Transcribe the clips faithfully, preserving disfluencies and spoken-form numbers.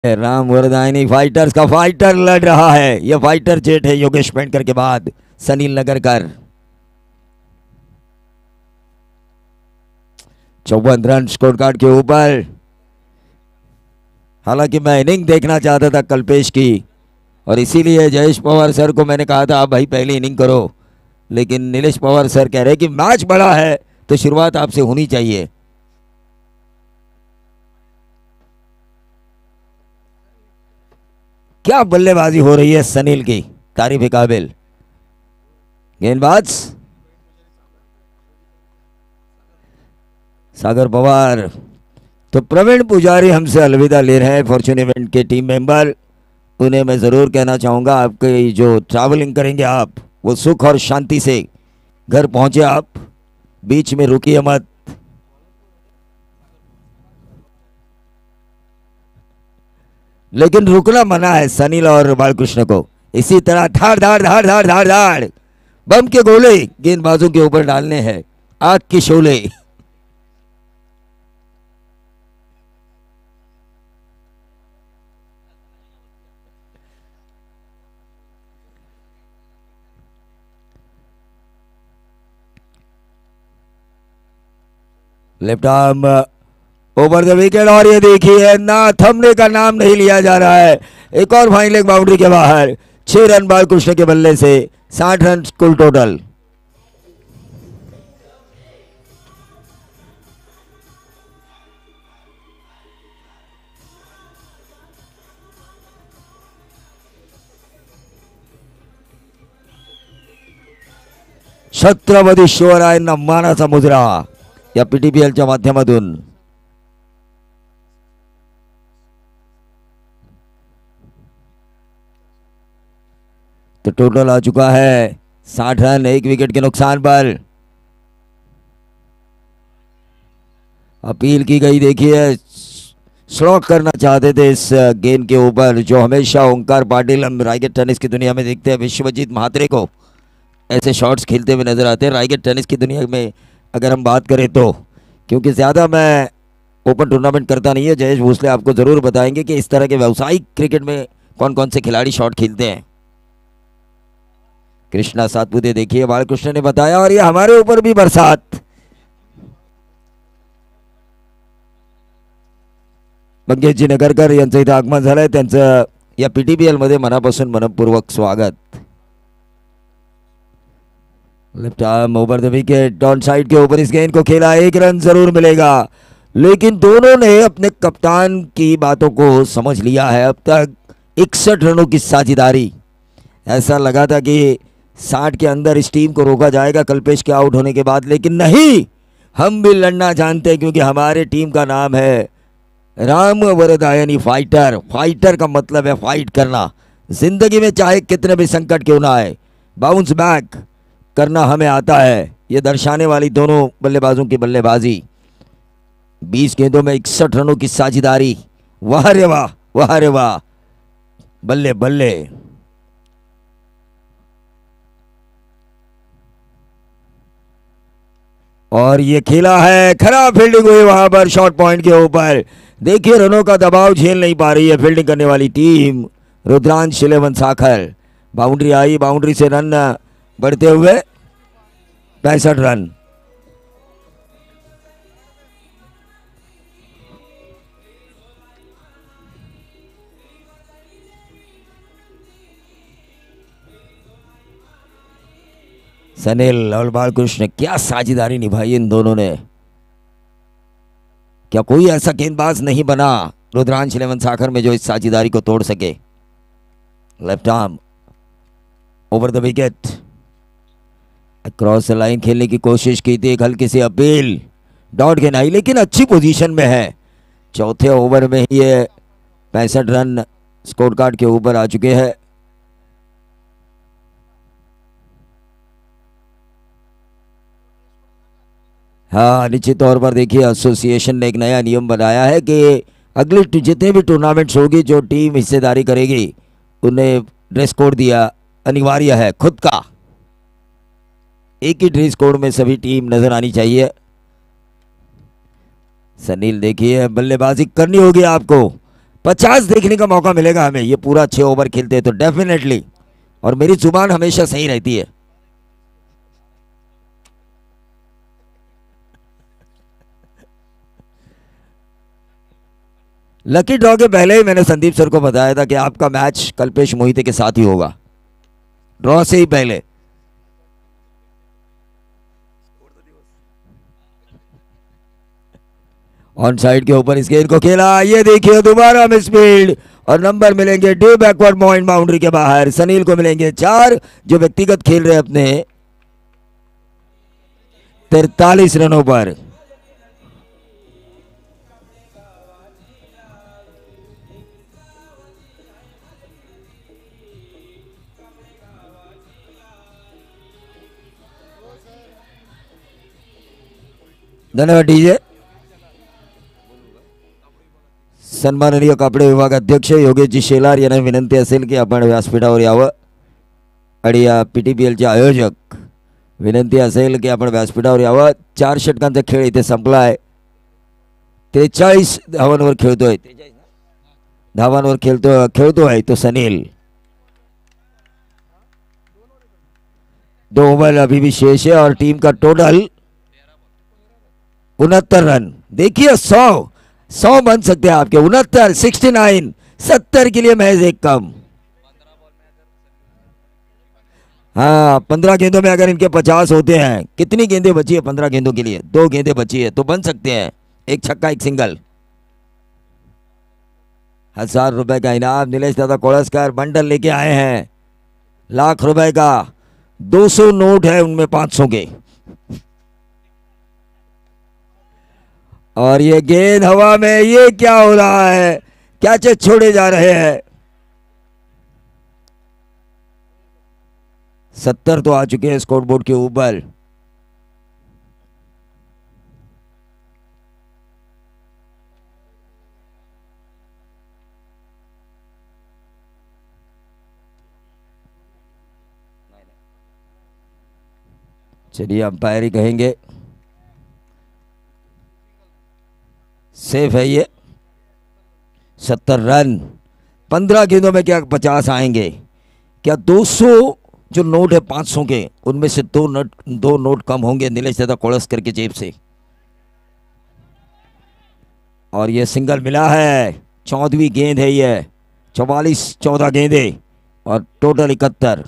Ram Varadayani fighters का fighter लड़ रहा है। यह फाइटर जेट है योगेश पेंटकर के बाद सनील नगरकर। चौवन रन स्कोर कार्ड के ऊपर। हालांकि मैं इनिंग देखना चाहता था कल्पेश की और इसीलिए जयेश पवार सर को मैंने कहा था आप भाई पहली इनिंग करो, लेकिन नीलेश पवार सर कह रहे कि मैच बड़ा है तो शुरुआत आपसे होनी चाहिए। क्या बल्लेबाजी हो रही है सनील की, तारीफ काबिल। गेंदबाज सागर पवार। तो प्रवीण पुजारी हमसे अलविदा ले रहे हैं, फॉर्च्यून इवेंट के टीम मेंबर। उन्हें मैं ज़रूर कहना चाहूँगा आपके जो ट्रैवलिंग करेंगे आप वो सुख और शांति से घर पहुँचे, आप बीच में रुकिए मत। लेकिन रुकना मना है सनील और बालकृष्ण को। इसी तरह धाड़ धाड़ धाड़ धाड़ धाड़ धाड़ बम के गोले गेंदबाजों के ऊपर डालने हैं, आग की शोले। Left arm over the wicket और ये देखिए ना थमने का नाम नहीं लिया जा रहा है। एक और फाइन लेग बाउंड्री के बाहर। छह रन बालकृष्ण के बल्ले से, साठ रन कुल टोटल। छत्रपती शिवरायांना मानाचा मुजरा या पीटीपीएलच्या माध्यमातून। तो टोटल आ चुका है साठ रन एक विकेट के नुकसान पर। अपील की गई, देखिए स्ट्रोक करना चाहते थे इस गेंद के ऊपर जो हमेशा ओंकार पाटिल हम रायगढ़ टेनिस की दुनिया में देखते हैं, विश्वजीत महात्रे को ऐसे शॉट्स खेलते हुए नजर आते हैं रायगढ़ टेनिस की दुनिया में अगर हम बात करें तो। क्योंकि ज़्यादा मैं ओपन टूर्नामेंट करता नहीं है, जयेश भोसले आपको ज़रूर बताएंगे कि इस तरह के व्यावसायिक क्रिकेट में कौन कौन से खिलाड़ी शॉट खेलते हैं। कृष्णा सातपुते देखिए बालकृष्ण ने बताया और ये हमारे ऊपर भी बरसात। मंगेशजी नगरकर यांचं इथं आगमन झालंय, त्यांचं या पीटीपीएल मध्ये मनापासून मनपूर्वक स्वागत। Left arm over the wicket, down side के ऊपर इस गेंद को खेला, एक रन जरूर मिलेगा, लेकिन दोनों ने अपने कप्तान की बातों को समझ लिया है। अब तक इकसठ रनों की साझेदारी। ऐसा लगा था कि साठ के अंदर इस टीम को रोका जाएगा कल्पेश के आउट होने के बाद, लेकिन नहीं, हम भी लड़ना जानते हैं क्योंकि हमारे टीम का नाम है राम वरदायनी फाइटर। फाइटर का मतलब है फाइट करना। जिंदगी में चाहे कितने भी संकट क्यों ना आए, बाउंस बैक करना हमें आता है। ये दर्शाने वाली दोनों बल्लेबाजों की बल्लेबाजी। बीस गेंदों में इकसठ रनों की साझेदारी। वाह रे वाह, वाह रे वाह, बल्ले बल्ले। और ये खेला है, खराब फील्डिंग हुई वहां पर शॉर्ट पॉइंट के ऊपर। देखिए रनों का दबाव झेल नहीं पा रही है फील्डिंग करने वाली team Rudransh eleven Sakhar. Boundary आई, बाउंड्री से रन बढ़ते हुए पैंसठ रन। सनील और बालकृष्ण, क्या साझेदारी निभाई इन दोनों ने। क्या कोई ऐसा गेंदबाज नहीं बना रुद्रांश इलेवन साखर में जो इस साझेदारी को तोड़ सके। Left arm over the wicket, cross line खेलने की कोशिश की थी, एक हल्की सी अपील, डॉट गेंद आई लेकिन अच्छी पोजीशन में है। चौथे ओवर में ही ये पैंसठ रन स्कोर कार्ड के ऊपर आ चुके हैं। हाँ, निश्चित तौर पर देखिए एसोसिएशन ने एक नया नियम बनाया है कि अगले जितने भी टूर्नामेंट्स होगी जो टीम हिस्सेदारी करेगी उन्हें ड्रेस कोड दिया अनिवार्य है खुद का। एक ही ड्रेस कोड में सभी टीम नजर आनी चाहिए। सनील देखिए बल्लेबाजी करनी होगी आपको, पचास देखने का मौका मिलेगा हमें, ये पूरा छह ओवर खेलते हैं तो डेफिनेटली। और मेरी जुबान हमेशा सही रहती है। लकी ड्रॉ के पहले ही मैंने संदीप सर को बताया था कि आपका मैच कल्पेश मोहिते के साथ ही होगा, ड्रॉ से ही पहले। ऑन साइड के ऊपर इस गेंद को खेला, ये देखिए दोबारा मिसफील्ड और नंबर मिलेंगे डे बैकवर्ड पॉइंट बाउंड्री के बाहर। सनील को मिलेंगे चार, जो व्यक्तिगत खेल रहे अपने तिरतालीस रनों पर। धन्यवाद डीजे। सन्माननीय कापडे विभाग अध्यक्ष योगेशजी शेलार यांना विनंती असेल की आपण व्यासपीठावर यावं आणि या पीटीपीएलचे आयोजक विनंती असेल की आपण व्यासपीठावर यावं। चार षटकांचा खेळ इथे संपला आहे। त्रेचाळीस धावांवर खेळतोय, धावांवर खेळतो खेळतो आहे तो सनील। दो ओवर अभी भी शेष है और टीम का टोटल उनहत्तर रन। देखिए सौ सौ बन सकते हैं आपके, उनहत्तर सिक्सटी नाइन, सत्तर के लिए महज एक कम। हाँ, पंद्रह गेंदों में अगर इनके पचास होते हैं, कितनी गेंदें बची है पंद्रह गेंदों के लिए? दो गेंदें बची है तो बन सकते हैं एक छक्का एक सिंगल। हजार रुपए का इनाम नीलेश दादा कोलस्कर बंडल लेके आए हैं, लाख रुपए का। दो सौ नोट है उनमें पांच सौ के। और ये गेंद हवा में, ये क्या हो रहा है? कैचे छोड़े जा रहे हैं। सत्तर तो आ चुके हैं स्कोर बोर्ड के ऊपर। चलिए अंपायर ही कहेंगे, सेफ है ये। सत्तर रन, पंद्रह गेंदों में क्या पचास आएंगे? क्या दो सौ जो नोट है पाँच सौ के, उनमें से दो नोट दो नोट कम होंगे नीलेश दादा कोलस्कर के जेब से। और ये सिंगल मिला है, चौदहवीं गेंद है ये। चौवालीस चौदह गेंदें और टोटल इकहत्तर।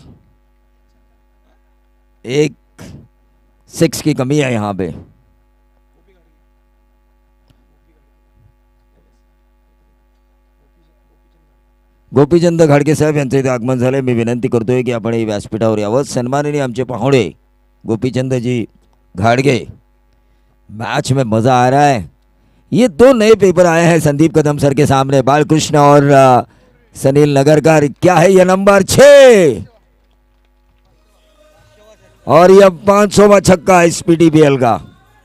एक सिक्स की कमी है यहाँ पे। गोपीचंद घाडगे साहेब यांचे इथे आगमन झाले। मी विनंती करतोय की आपण ही व्यासपीठावर यावं। सन्माननीय आमचे पाहुणे गोपीचंद जी घाडगे। मैच में मजा आ रहा है। ये दो नए पेपर आए हैं संदीप कदम सर के सामने, बालकृष्ण और सनील नगरकर। क्या है ये नंबर छह, और यह पांच सौवा छक्का इस पीटीपीएल का।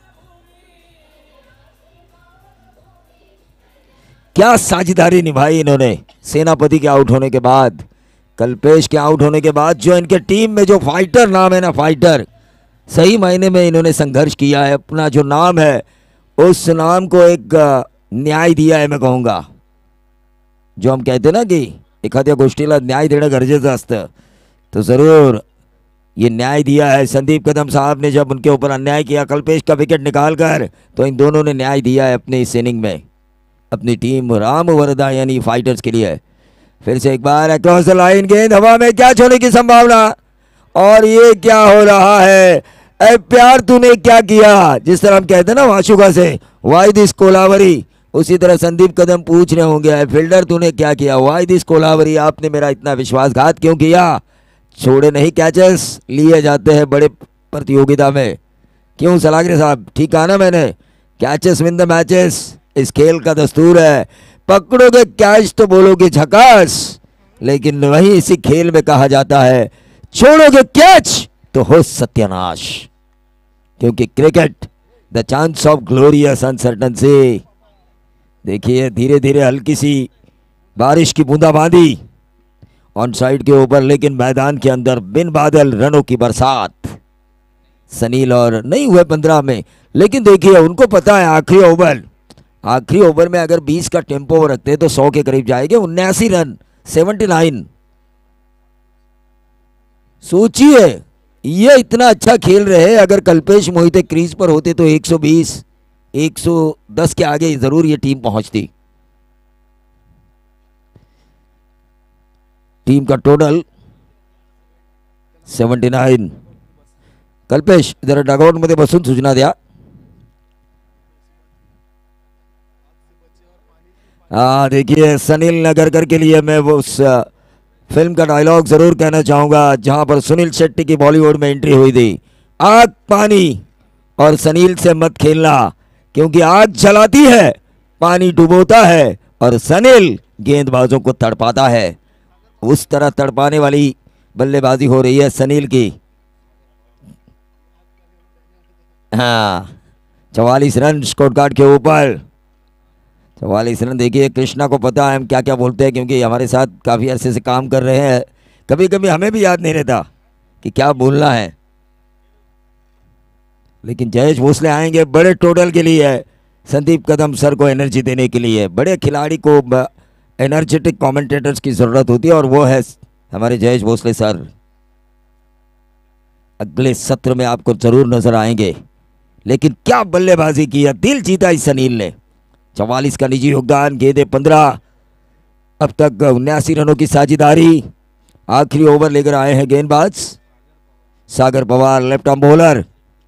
क्या साझेदारी निभाई इन्होंने सेनापति के आउट होने के बाद, कल्पेश के आउट होने के बाद। जो इनके टीम में जो फाइटर नाम है ना, फाइटर, सही मायने में इन्होंने संघर्ष किया है। अपना जो नाम है उस नाम को एक न्याय दिया है, मैं कहूँगा। जो हम कहते ना कि एखाद्या गोष्टीला न्याय देणं गरजेचं असतं, तो ज़रूर ये न्याय दिया है संदीप कदम साहब ने। जब उनके ऊपर अन्याय किया कल्पेश का विकेट निकालकर, तो इन दोनों ने न्याय दिया है अपने इस इनिंग में अपनी टीम राम वरदा यानी फाइटर्स के लिए। फिर से एक बार अक्रॉस द लाइन, गेंद हवा में, क्या होने की संभावना? और ये क्या हो रहा है? ए प्यार तूने क्या किया? जिस तरह हम कहते हैं ना माशुका से, वाई दिस कोलावरी, उसी तरह संदीप कदम पूछ रहे होंगे, फील्डर तूने क्या किया? वाई दिस कोलावरी, आपने मेरा इतना विश्वासघात क्यों किया? छोड़े नहीं कैचेस लिए जाते हैं बड़े प्रतियोगिता में। क्यों सलागरे साहब, ठीक कहा ना मैंने? कैचेस विन द मैचेस, इस खेल का दस्तूर है। पकड़ोगे कैच तो बोलोगे झकास, लेकिन वही इसी खेल में कहा जाता है छोड़ोगे कैच तो हो सत्यानाश। क्योंकि cricket the chance of glorious uncertainty. देखिए धीरे धीरे हल्की सी बारिश की बूंदाबांदी ऑन साइड के ऊपर, लेकिन मैदान के अंदर बिन बादल रनों की बरसात। सनील और नहीं हुए पंद्रह में, लेकिन देखिए उनको पता है आखिरी ओवर आखिरी ओवर में अगर बीस का टेम्पो रखते तो सौ के करीब जाएंगे। उन्यासी रन, सेवेंटी नाइन। सोचिए ये इतना अच्छा खेल रहे, अगर कल्पेश मोहिते क्रीज पर होते तो एक सौ बीस, एक सौ दस के आगे जरूर ये टीम पहुंचती। टीम का टोटल सेवेंटी नाइन। कल्पेश जरा डगआउट मध्ये बसून सूचना द्या। हाँ देखिए, सनील नगरकर के लिए मैं वो उस फिल्म का डायलॉग जरूर कहना चाहूंगा जहां पर सुनील शेट्टी की बॉलीवुड में एंट्री हुई थी, आग पानी और सनील से मत खेलना, क्योंकि आग जलाती है, पानी डुबोता है और सनील गेंदबाजों को तड़पाता है। उस तरह तड़पाने वाली बल्लेबाजी हो रही है सनील की। हाँ, चवालीस रन स्कोर कार्ड के ऊपर, चवालीस रन। देखिए कृष्णा को पता है हम क्या क्या बोलते हैं, क्योंकि हमारे साथ काफ़ी अरसे से काम कर रहे हैं। कभी कभी हमें भी याद नहीं रहता कि क्या बोलना है, लेकिन जयेश भोसले आएंगे बड़े टोटल के लिए, संदीप कदम सर को एनर्जी देने के लिए। बड़े खिलाड़ी को एनर्जेटिक कमेंटेटर्स की ज़रूरत होती है और वो है हमारे जयेश भोसले सर। अगले सत्र में आपको जरूर नजर आएंगे। लेकिन क्या बल्लेबाजी की है, दिल जीता इस सनील ने। चवालीस का निजी योगदान, गेंदे पंद्रह, अब तक उन्यासी रनों की साझेदारी। आखिरी ओवर लेकर आए हैं गेंदबाज Sagar Pawar, left arm bowler.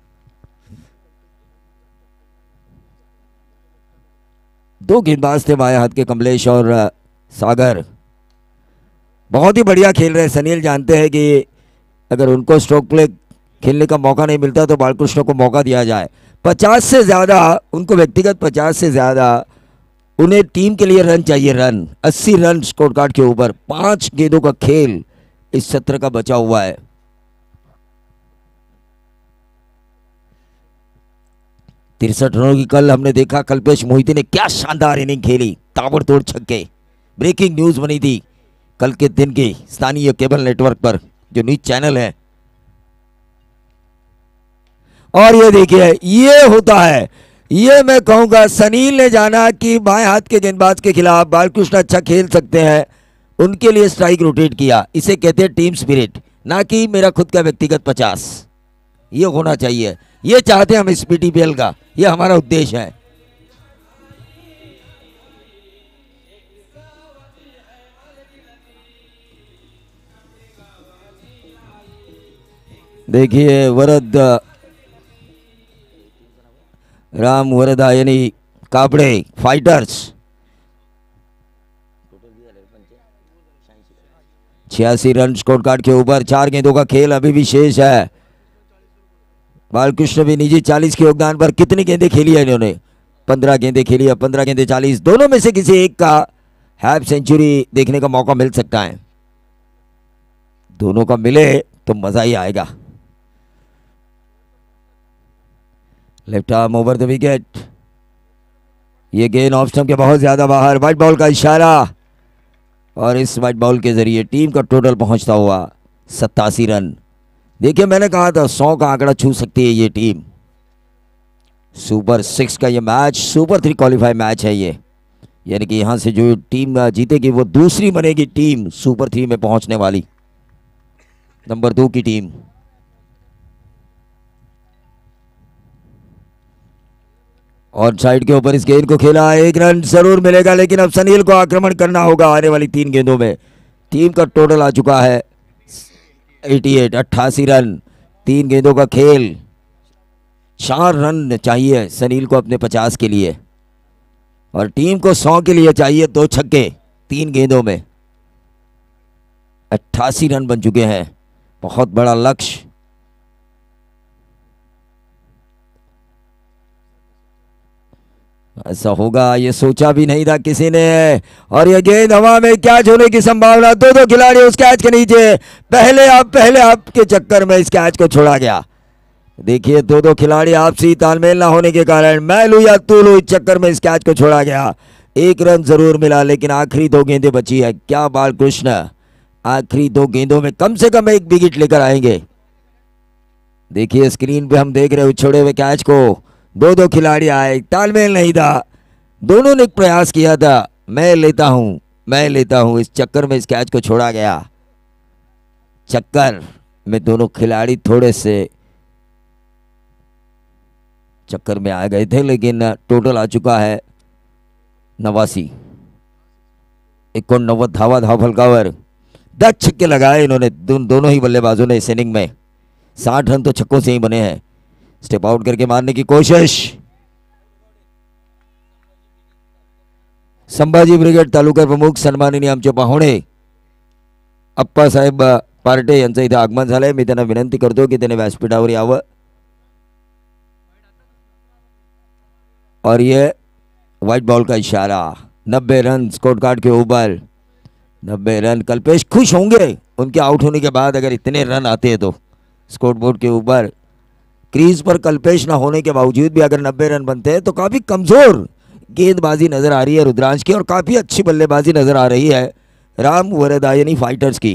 दो गेंदबाज थे बाएं हाथ के, कमलेश और सागर। बहुत ही बढ़िया खेल रहे सनील। जानते हैं कि अगर उनको स्ट्रोक प्ले खेलने का मौका नहीं मिलता तो बालकृष्ण को मौका दिया जाए। पचास से ज़्यादा उनको व्यक्तिगत, पचास से ज़्यादा उन्हें टीम के लिए रन चाहिए। रन अस्सी रन स्कोर कार्ड के ऊपर। पांच गेंदों का खेल इस सत्र का बचा हुआ है। तिरसठ रनों की कल हमने देखा कल्पेश मोहिते ने क्या शानदार इनिंग खेली, ताबड़तोड़ छक्के। ब्रेकिंग न्यूज बनी थी कल के दिन के स्थानीय केबल नेटवर्क पर, जो न्यूज चैनल है। और ये देखिए, ये होता है, ये मैं कहूंगा सनील ने जाना कि बाएं हाथ के गेंदबाज के खिलाफ बालकृष्ण अच्छा खेल सकते हैं, उनके लिए स्ट्राइक रोटेट किया। इसे कहते हैं टीम स्पिरिट, ना कि मेरा खुद का व्यक्तिगत पचास। ये होना चाहिए, ये चाहते हैं हम इस पीटीपीएल का, ये हमारा उद्देश्य है। देखिए वरद राम वरदा यानी काबड़े फाइटर्स, छियासी रन स्कोर कार्ड के ऊपर। चार गेंदों का खेल अभी भी शेष है। बालकृष्ण भी निजी चालीस के योगदान पर। कितनी गेंदें खेली है इन्होंने? पंद्रह गेंदें खेली है। पंद्रह गेंदें चालीस, दोनों में से किसी एक का हाफ सेंचुरी देखने का मौका मिल सकता है। दोनों का मिले तो मजा ही आएगा। Left arm over the wicket. ये गेंद ऑफ स्टंप के बहुत ज्यादा बाहर। व्हाइट बॉल का इशारा और इस व्हाइट बॉल के जरिए टीम का टोटल पहुंचता हुआ सत्तासी रन। देखिए मैंने कहा था सौ का आंकड़ा छू सकती है ये टीम। सुपर सिक्स का ये match super three qualify match है ये, यानी कि यहां से जो टीम जीतेगी वो दूसरी बनेगी टीम सुपर थ्री में पहुंचने वाली, नंबर दो की टीम। और साइड के ऊपर इस गेंद को खेला, एक रन जरूर मिलेगा, लेकिन अब सनील को आक्रमण करना होगा आने वाली तीन गेंदों में। टीम का टोटल आ चुका है अठासी, अट्ठासी रन। तीन गेंदों का खेल, चार रन चाहिए सनील को अपने पचास के लिए, और टीम को सौ के लिए चाहिए दो छक्के तीन गेंदों में। अट्ठासी रन बन चुके हैं, बहुत बड़ा लक्ष्य। ऐसा होगा ये सोचा भी नहीं था किसी ने। और ये गेंद हवा में कैच होने की संभावना। दो दो खिलाड़ी उस कैच के नीचे, पहले आप पहले आप के चक्कर में इस कैच को छोड़ा गया। देखिए दो दो खिलाड़ी आपसी तालमेल ना होने के कारण, मैं लू या तू लू, इस चक्कर में इस कैच को छोड़ा गया। एक रन जरूर मिला, लेकिन आखिरी दो गेंदें बची है। क्या बालकृष्ण आखिरी दो गेंदों में कम से कम एक विकेट लेकर आएंगे। देखिए स्क्रीन पे हम देख रहे हैं छोड़े हुए कैच को, दो दो खिलाड़ी आए, तालमेल नहीं था। दोनों ने एक प्रयास किया था, मैं लेता हूं मैं लेता हूं, इस चक्कर में इस कैच को छोड़ा गया। चक्कर में दोनों खिलाड़ी थोड़े से चक्कर में आ गए थे, लेकिन टोटल आ चुका है नवासी। इक्यानवे धावा धाव फलकावर। दस छक्के लगाए इन्होंने, दो, दोनों ही बल्लेबाजों ने इस इनिंग में। साठ रन तो छक्कों से ही बने हैं। स्टेप आउट करके मारने की कोशिश। संभाजी ब्रिगेड तालुका प्रमुख सन्माननीय आमचे पाहुणे अप्पासाहेब पार्टे यांचं इथे आगमन झालंय। मी त्यांना विनंती करतो की त्यांनी व्यासपीठावर यावं। और ये व्हाइट बॉल का इशारा। नब्बे रन स्कोर कार्ड के ऊपर, नब्बे रन। कल्पेश खुश होंगे उनके आउट होने के बाद अगर इतने रन आते हैं तो। स्कोर बोर्ड के ऊपर क्रीज पर कल्पेश ना होने के बावजूद भी अगर नब्बे रन बनते हैं तो काफी कमजोर गेंदबाजी नजर आ रही है रुद्रांश की, और काफी अच्छी बल्लेबाजी नजर आ रही है राम वरदायनी फाइटर्स की।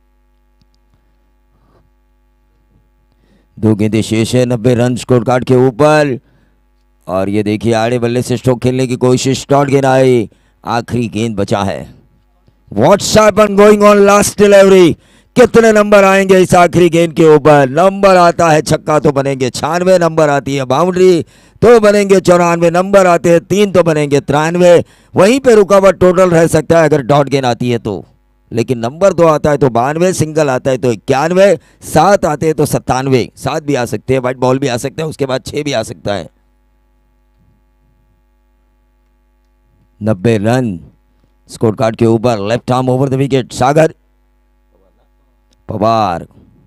दो गेंदें शेष है, नब्बे रन स्कोर कार्ड के ऊपर। और ये देखिए आड़े बल्ले से स्ट्रोक खेलने की कोशिश, डॉट गेंद आई, आखिरी गेंद बचा है। What's up going on last delivery. कितने नंबर आएंगे इस आखिरी गेंद के ऊपर? नंबर आता है छक्का तो बनेंगे छियानवे, नंबर आती है बाउंड्री तो बनेंगे चौरानवे, नंबर आते हैं तीन तो बनेंगे तिरानवे। वहीं पे रुका हुआ टोटल रह सकता है अगर डॉट गेंद आती है तो, लेकिन नंबर दो आता है तो बानवे, सिंगल आता है तो इक्यानवे, सात आते हैं तो सत्तानवे। सात भी आ सकते हैं, व्हाइट बॉल भी आ सकते हैं, उसके बाद छह भी आ सकता है। नब्बे रन स्कोर कार्ड के ऊपर। Left arm over the wicket. Sagar Pawar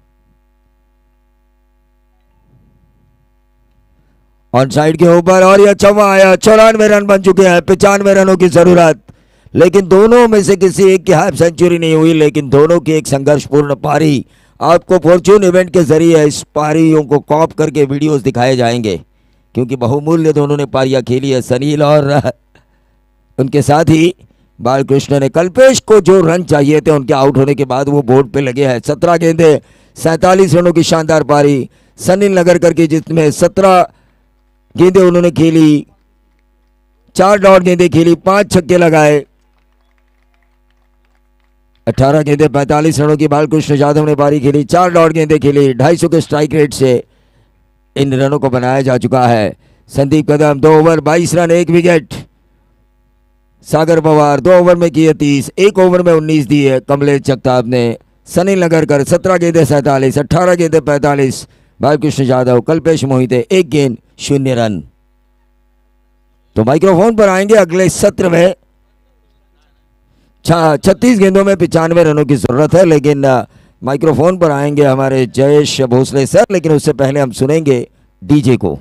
on side के ऊपर, और यह चौवा आया। चौरानवे रन बन चुके हैं, पचानवे रनों की जरूरत, लेकिन दोनों में से किसी एक की हाफ सेंचुरी नहीं हुई, लेकिन दोनों की एक संघर्षपूर्ण पारी आपको फॉर्च्यून इवेंट के जरिए इस पारियों को कॉप करके वीडियोस दिखाए जाएंगे, क्योंकि बहुमूल्य दोनों ने पारियां खेली है। सनील और उनके साथ ही बालकृष्ण ने। कल्पेश को जो रन चाहिए थे उनके आउट होने के बाद वो बोर्ड पे लगे हैं। सत्रह गेंदे सैंतालीस रनों की शानदार पारी सनील नगरकर की, जिसमें सत्रह गेंदें उन्होंने खेली, चार डॉट गेंदें खेली, पांच छक्के लगाए। अठारह गेंदें पैंतालीस रनों की बालकृष्ण यादव ने पारी खेली, चार डॉट गेंदें खेली। ढाई सौ के स्ट्राइक रेट से इन रनों को बनाया जा चुका है। संदीप कदम दो ओवर बाईस रन एक विकेट। सागर पवार दो ओवर में किए तीस, एक ओवर में उन्नीस दिए कमलेश जगताप ने। सनील नगरकर सत्रह गेंदे सैंतालीस, अठारह गेंदे पैंतालीस। बालकृष्ण यादव, कल्पेश मोहिते एक गेंद शून्य रन। तो माइक्रोफोन पर आएंगे अगले सत्र में। छत्तीस गेंदों में पिचानवे रनों की जरूरत है, लेकिन माइक्रोफोन पर आएंगे हमारे जयेश भोसले सर, लेकिन उससे पहले हम सुनेंगे डीजे को।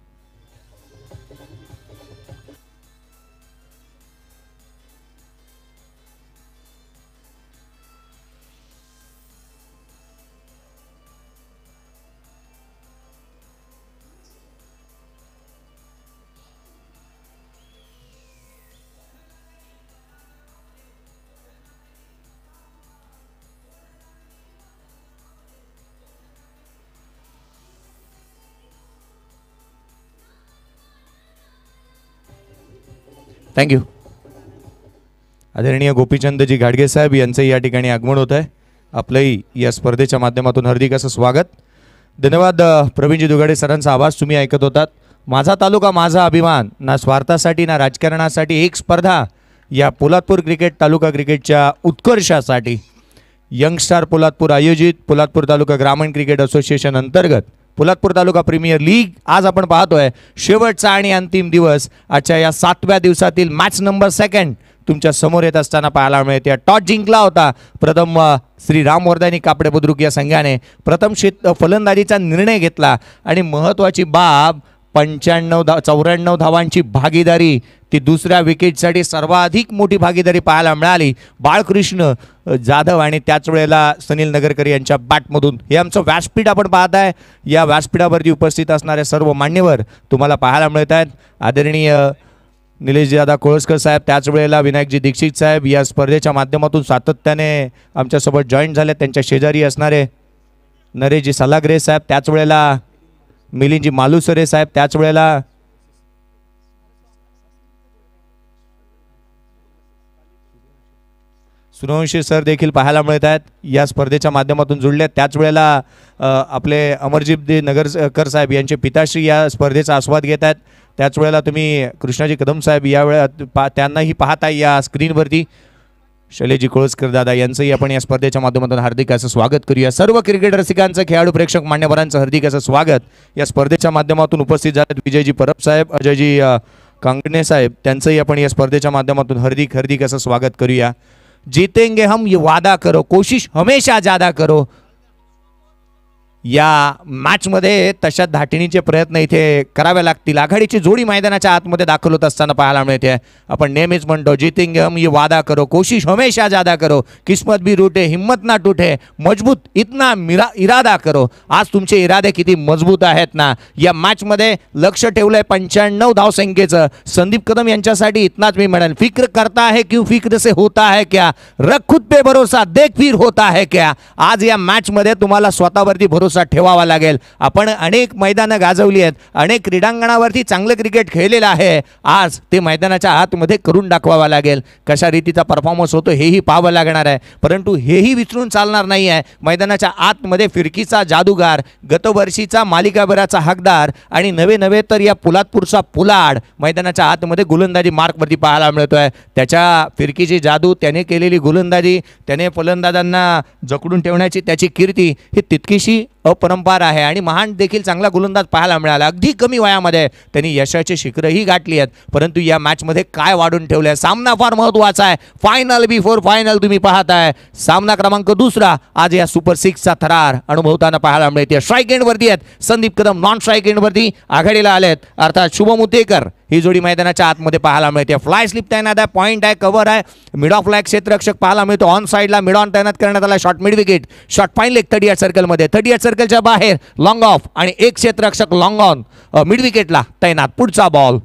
थँक्यू। आदरणीय गोपीचंदजी घाडगे साहेब यांचं या ठिकाणी आगमन होत आहे। आपलंही या स्पर्धेच्या माध्यमातून हार्दिक असं स्वागत। धन्यवाद प्रवीणजी दुगाडे सरांचा आवाज तुम्ही ऐकत होतात। माझा तालुका माझा अभिमान, ना स्वार्थासाठी ना राजकारणासाठी, एक स्पर्धा या पोलादपूर क्रिकेट तालुका क्रिकेटच्या उत्कर्षासाठी यंगस्टार पोलादपूर आयोजित पोलादपूर तालुका ग्रामीण क्रिकेट असोसिएशन अंतर्गत पोलादपूर तालुका प्रीमियर लीग आज आपण पाहतोय शेवटचा आणि अंतिम दिवस। आजच्या या सातव्या दिवसातील मॅच नंबर सेकंड तुमच्या समोर येत असताना पाहायला मिळते। टॉस जिंकला होता प्रथम श्री राम वरदायनी कापडे बुद्रुक या संघाने। प्रथम शेत फलंदाजीचा निर्णय घेतला आणि महत्त्वाची बाब पंच्याण्णव धा चौऱ्याण्णव धावांची भागीदारी, ती दुसऱ्या विकेटसाठी सर्वाधिक मोठी भागीदारी पाहायला मिळाली बाळकृष्ण जाधव आणि त्याच वेळेला सनील नगरकर यांच्या बॅटमधून। हे आमचं व्यासपीठ आपण पाहत आहे। या व्यासपीठावरती उपस्थित असणारे सर्व मान्यवर तुम्हाला पाहायला मिळत आहेत। आदरणीय निलेशजी दादा कोळसकर साहेब, त्याच वेळेला विनायकजी दीक्षित साहेब या स्पर्धेच्या माध्यमातून सातत्याने आमच्यासोबत जॉईन झाले। त्यांच्या शेजारी असणारे नरेशजी सलागरे साहेब, त्याच वेळेला मिलिंदजी मालुसरे साहेब, त्याच वेळेला सूर्यवंशी सर देखील पाहायला मिळत आहेत या स्पर्धेच्या माध्यमातून जुळले. त्याच वेळेला अ, आपले अमरजीत दे नगरकर साहेब यांचे पिताश्री या स्पर्धेचा आस्वाद घेत आहेत. त्याच वेळेला तुम्ही कृष्णाजी कदम साहेब या वेळा पा त्यांनाही पाहता या स्क्रीनवरती. शैलेजी कोळसकर दादा यांचंही आपण या स्पर्धेच्या माध्यमातून हार्दिक असं स्वागत करूया. सर्व क्रिकेट रसिकांचं, खेळाडू, प्रेक्षक, मान्यवरांचं हार्दिक असं स्वागत या स्पर्धेच्या माध्यमातून उपस्थित झालेत. विजयजी परब साहेब, अजयजी कांगणे साहेब त्यांचंही आपण या स्पर्धेच्या माध्यमातून हार्दिक हार्दिक असं स्वागत करूया. जीतेंगे हम ये वादा करो, कोशिश हमेशा ज्यादा करो. या मॅचमध्ये तशा धाटणीचे प्रयत्न इथे करावे लागतील. आघाडीची जोडी मैदानाच्या आतमध्ये दाखल होत असताना पाहायला मिळते. आपण नेहमीच म्हणतो जीतेंगे हम ये वादा करो, कोशिश हमेशा ज्यादा करो, किस्मत भी रूठे हिम्मत ना टूटे, मजबूत इतना मिरा इरादा करो. आज तुमचे इरादे किती मजबूत आहेत ना. या मॅचमध्ये लक्ष ठेवलंय पंच्याण्णव धावसंख्येचं. संदीप कदम यांच्यासाठी इतनाच मी म्हणेल, फिक्र करता है क्यों फिक्र से होता है क्या, रख खुद पे भरोसा देख फिर होता है क्या. आज या मॅचमध्ये तुम्हाला स्वतःवरती भरोसा ठेवावा लागेल. आपण अनेक मैदानं गाजवली आहेत, अनेक क्रीडांगणावरती चांगलं क्रिकेट खेळलेलं आहे. आज ते मैदानाच्या आतमध्ये करून दाखवावा लागेल. कशा रीतीचा परफॉर्मन्स होतो हेही पाहावं लागणार आहे. परंतु हेही विसरून चालणार नाही आहे. मैदानाच्या आतमध्ये फिरकीचा जादूगार, गतवर्षीचा मालिकाभराचा हकदार आणि नवे नवे तर या पोलादपूरचा पुलाड मैदानाच्या आतमध्ये गोलंदाजी मार्कवरती पाहायला मिळतोय. त्याच्या फिरकीची जादू, त्याने केलेली गोलंदाजी, त्याने फलंदाजांना जकडून ठेवण्याची त्याची कीर्ती ही तितकीशी अपरंपार आहे. आणि महान देखील चांगला गोलंदाज पाहायला मिळाला. अगदी कमी वयामध्ये त्यांनी यशाची शिखरही गाठली आहेत. परंतु या मॅचमध्ये काय वाढून ठेवलंय, सामना फार महत्त्वाचा आहे. फायनल बिफोर फायनल तुम्ही पाहताय. सामना क्रमांक दुसरा आज या सुपर सिक्सचा थरार अनुभवताना पाहायला मिळते. स्ट्राईक एंडवरती आहेत संदीप कदम, नॉन स्ट्राईक एंडवरती आघाडीला आलेत अर्थात शुभम उतेकर. ही जोडी मैदानाच्या आतमध्ये पाहायला मिळते. फ्लाय स्लिप तैनात आहे, पॉईंट आहे, कव्हर आहे, मिड ऑफ लाईक क्षेत्ररक्षक पाहायला मिळतो. ऑन साईडला मिड ऑन तैनात करण्यात आला. Short mid wicket, short fine leg thirty eight सर्कलमध्ये, थर्टी एट सर्कलच्या बाहेर लॉंग ऑफ आणि एक क्षेत्ररक्षक लॉंग ऑन मिड विकेटला तैनात. पुढचा बॉल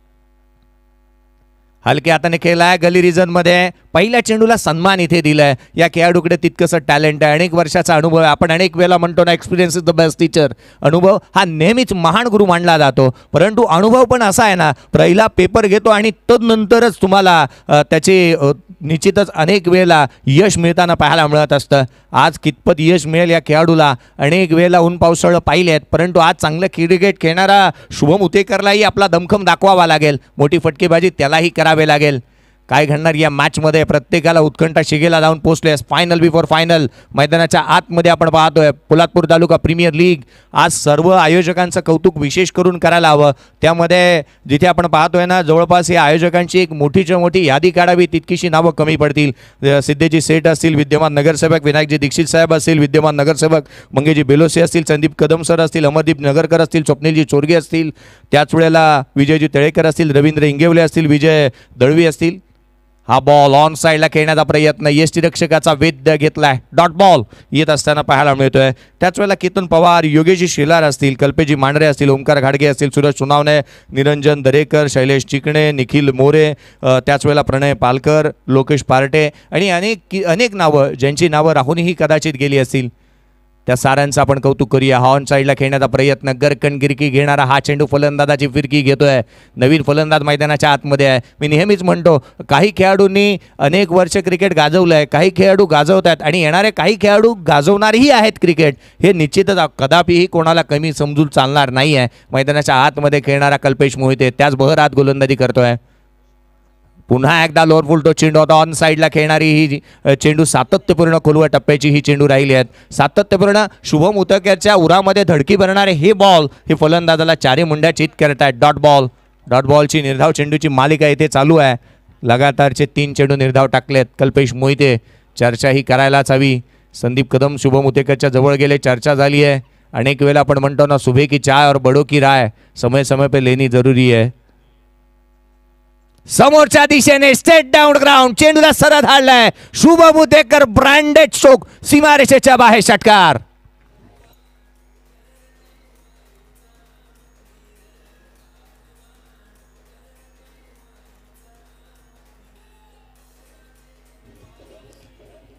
हलक्या हाताने खेळलाय गली रिजन मध्ये. पहिल्या चेंडूला सन्मान इथे दिलाय. या खेळाडूकडे तितकंसं टॅलेंट आहे, अनेक वर्षाचा अनुभव आहे. आपण अनेक वेळेला म्हणतो ना, experience is the best teacher. अनुभव हा नेहमीच महान गुरु मानला जातो. परंतु अनुभव पण असा आहे ना, पहिला पेपर घेतो आणि तदनंतरच तुम्हाला त्याचे निश्चितच अनेक वेळेला यश मिळताना पाहायला मिळत असतं. आज कितपत यश मिळेल या खेळाडूला अनेक वेळेला ऊन पावसाळं पाहिले आहेत. परंतु आज चांगलं क्रिकेट खेळणारा शुभम उतेकरलाही आपला दमखम दाखवावा लागेल. मोठी फटकेबाजी त्यालाही करावे लागेल. काय घडणार या मॅचमध्ये प्रत्येकाला उत्कंठा शिगेला जाऊन पोहोचले. फायनल बिफोर फायनल मैदानाच्या आतमध्ये आपण पाहतोय. पोलादपूर तालुका प्रीमियर लीग आज सर्व आयोजकांचं कौतुक विशेष करून करायला हवं. त्यामध्ये जिथे आपण पाहतोय ना, जवळपास या आयोजकांची एक मोठीच्या मोठी यादी काढावी, तितकीशी नावं कमी पडतील. सिद्धेजी सेठ असतील, विद्यमान नगरसेवक विनायकजी दीक्षित साहेब असतील, विद्यमान नगरसेवक मंगेजी बेलोसे असतील, संदीप कदम सर असतील, अमरदीप नगरकर असतील, स्वप्नीलजी चोरगे असतील, त्याच वेळेला विजयजी तळेकर असतील, रवींद्र इंगेवले असतील, विजय दळवी असतील. हा बॉल ऑन साईडला खेळण्याचा प्रयत्न, यष्टीरक्षकाचा वेध घेतलाय. डॉट बॉल येत असताना पाहायला मिळतोय. त्याच वेळेला केतन पवार, योगेशजी शेलार असतील, कल्पेजी मांढरे असतील, ओंकार घाडगे असतील, सुरज सुनावणे, निरंजन दरेकर, शैलेश चिकणे, निखिल मोरे, त्याच वेळेला प्रणय पालकर, लोकेश पार्टे आणि अनेक अनेक नावं ज्यांची नावं राहूनही कदाचित गेली असतील. त्या साऱ्यांचं आपण कौतुक करूया. हा ऑन साईडला खेळण्याचा प्रयत्न, गरकन गिरकी घेणारा हा चेंडू फलंदाजाची फिरकी घेतोय. नवीन फलंदाज मैदानाच्या आतमध्ये आहे. मी नेहमीच म्हणतो, काही खेळाडूंनी अनेक वर्ष क्रिकेट गाजवलं आहे, काही खेळाडू गाजवत आहेत आणि येणारे काही खेळाडू गाजवणारही आहेत क्रिकेट. हे निश्चितच कदापिही कोणाला कमी समजून चालणार नाही आहे. मैदानाच्या आतमध्ये खेळणारा कल्पेश मोहिते त्याच बहरात गोलंदाजी करतोय. पुन्हा एकदा लोअर फुल टो चेंडू होता. ऑन साईडला खेळणारी ही चेंडू सातत्यपूर्ण खोलवर टप्प्याची ही चेंडू राहिली आहेत. सातत्यपूर्ण शुभम उतकेरच्या उरामध्ये धडकी भरणारे हे बॉल हे फलंदाजाला चारी मुंड्या चित करत आहेत. डॉट बॉल डॉट बॉलची निर्धाव चेंडूची मालिका इथे चालू आहे. लगातारचे तीन चेंडू निर्धाव टाकलेत कल्पेश मोहिते. चर्चा ही करायलाच हवी. संदीप कदम शुभम उतेकरच्या जवळ गेले, चर्चा झाली आहे. अनेक वेळेला आपण म्हणतो ना, सुबह की चाय और बड़ों की राय समय समय पे लेनी जरूरी है. समोरच्या दिशेने स्टेट डाऊन ग्राउंड चेंडूला सरळ हाडलाय. शुभम उतेकर ब्रँडेड स्ट्रोक, सीमारेषेच्या बाहेर षटकार.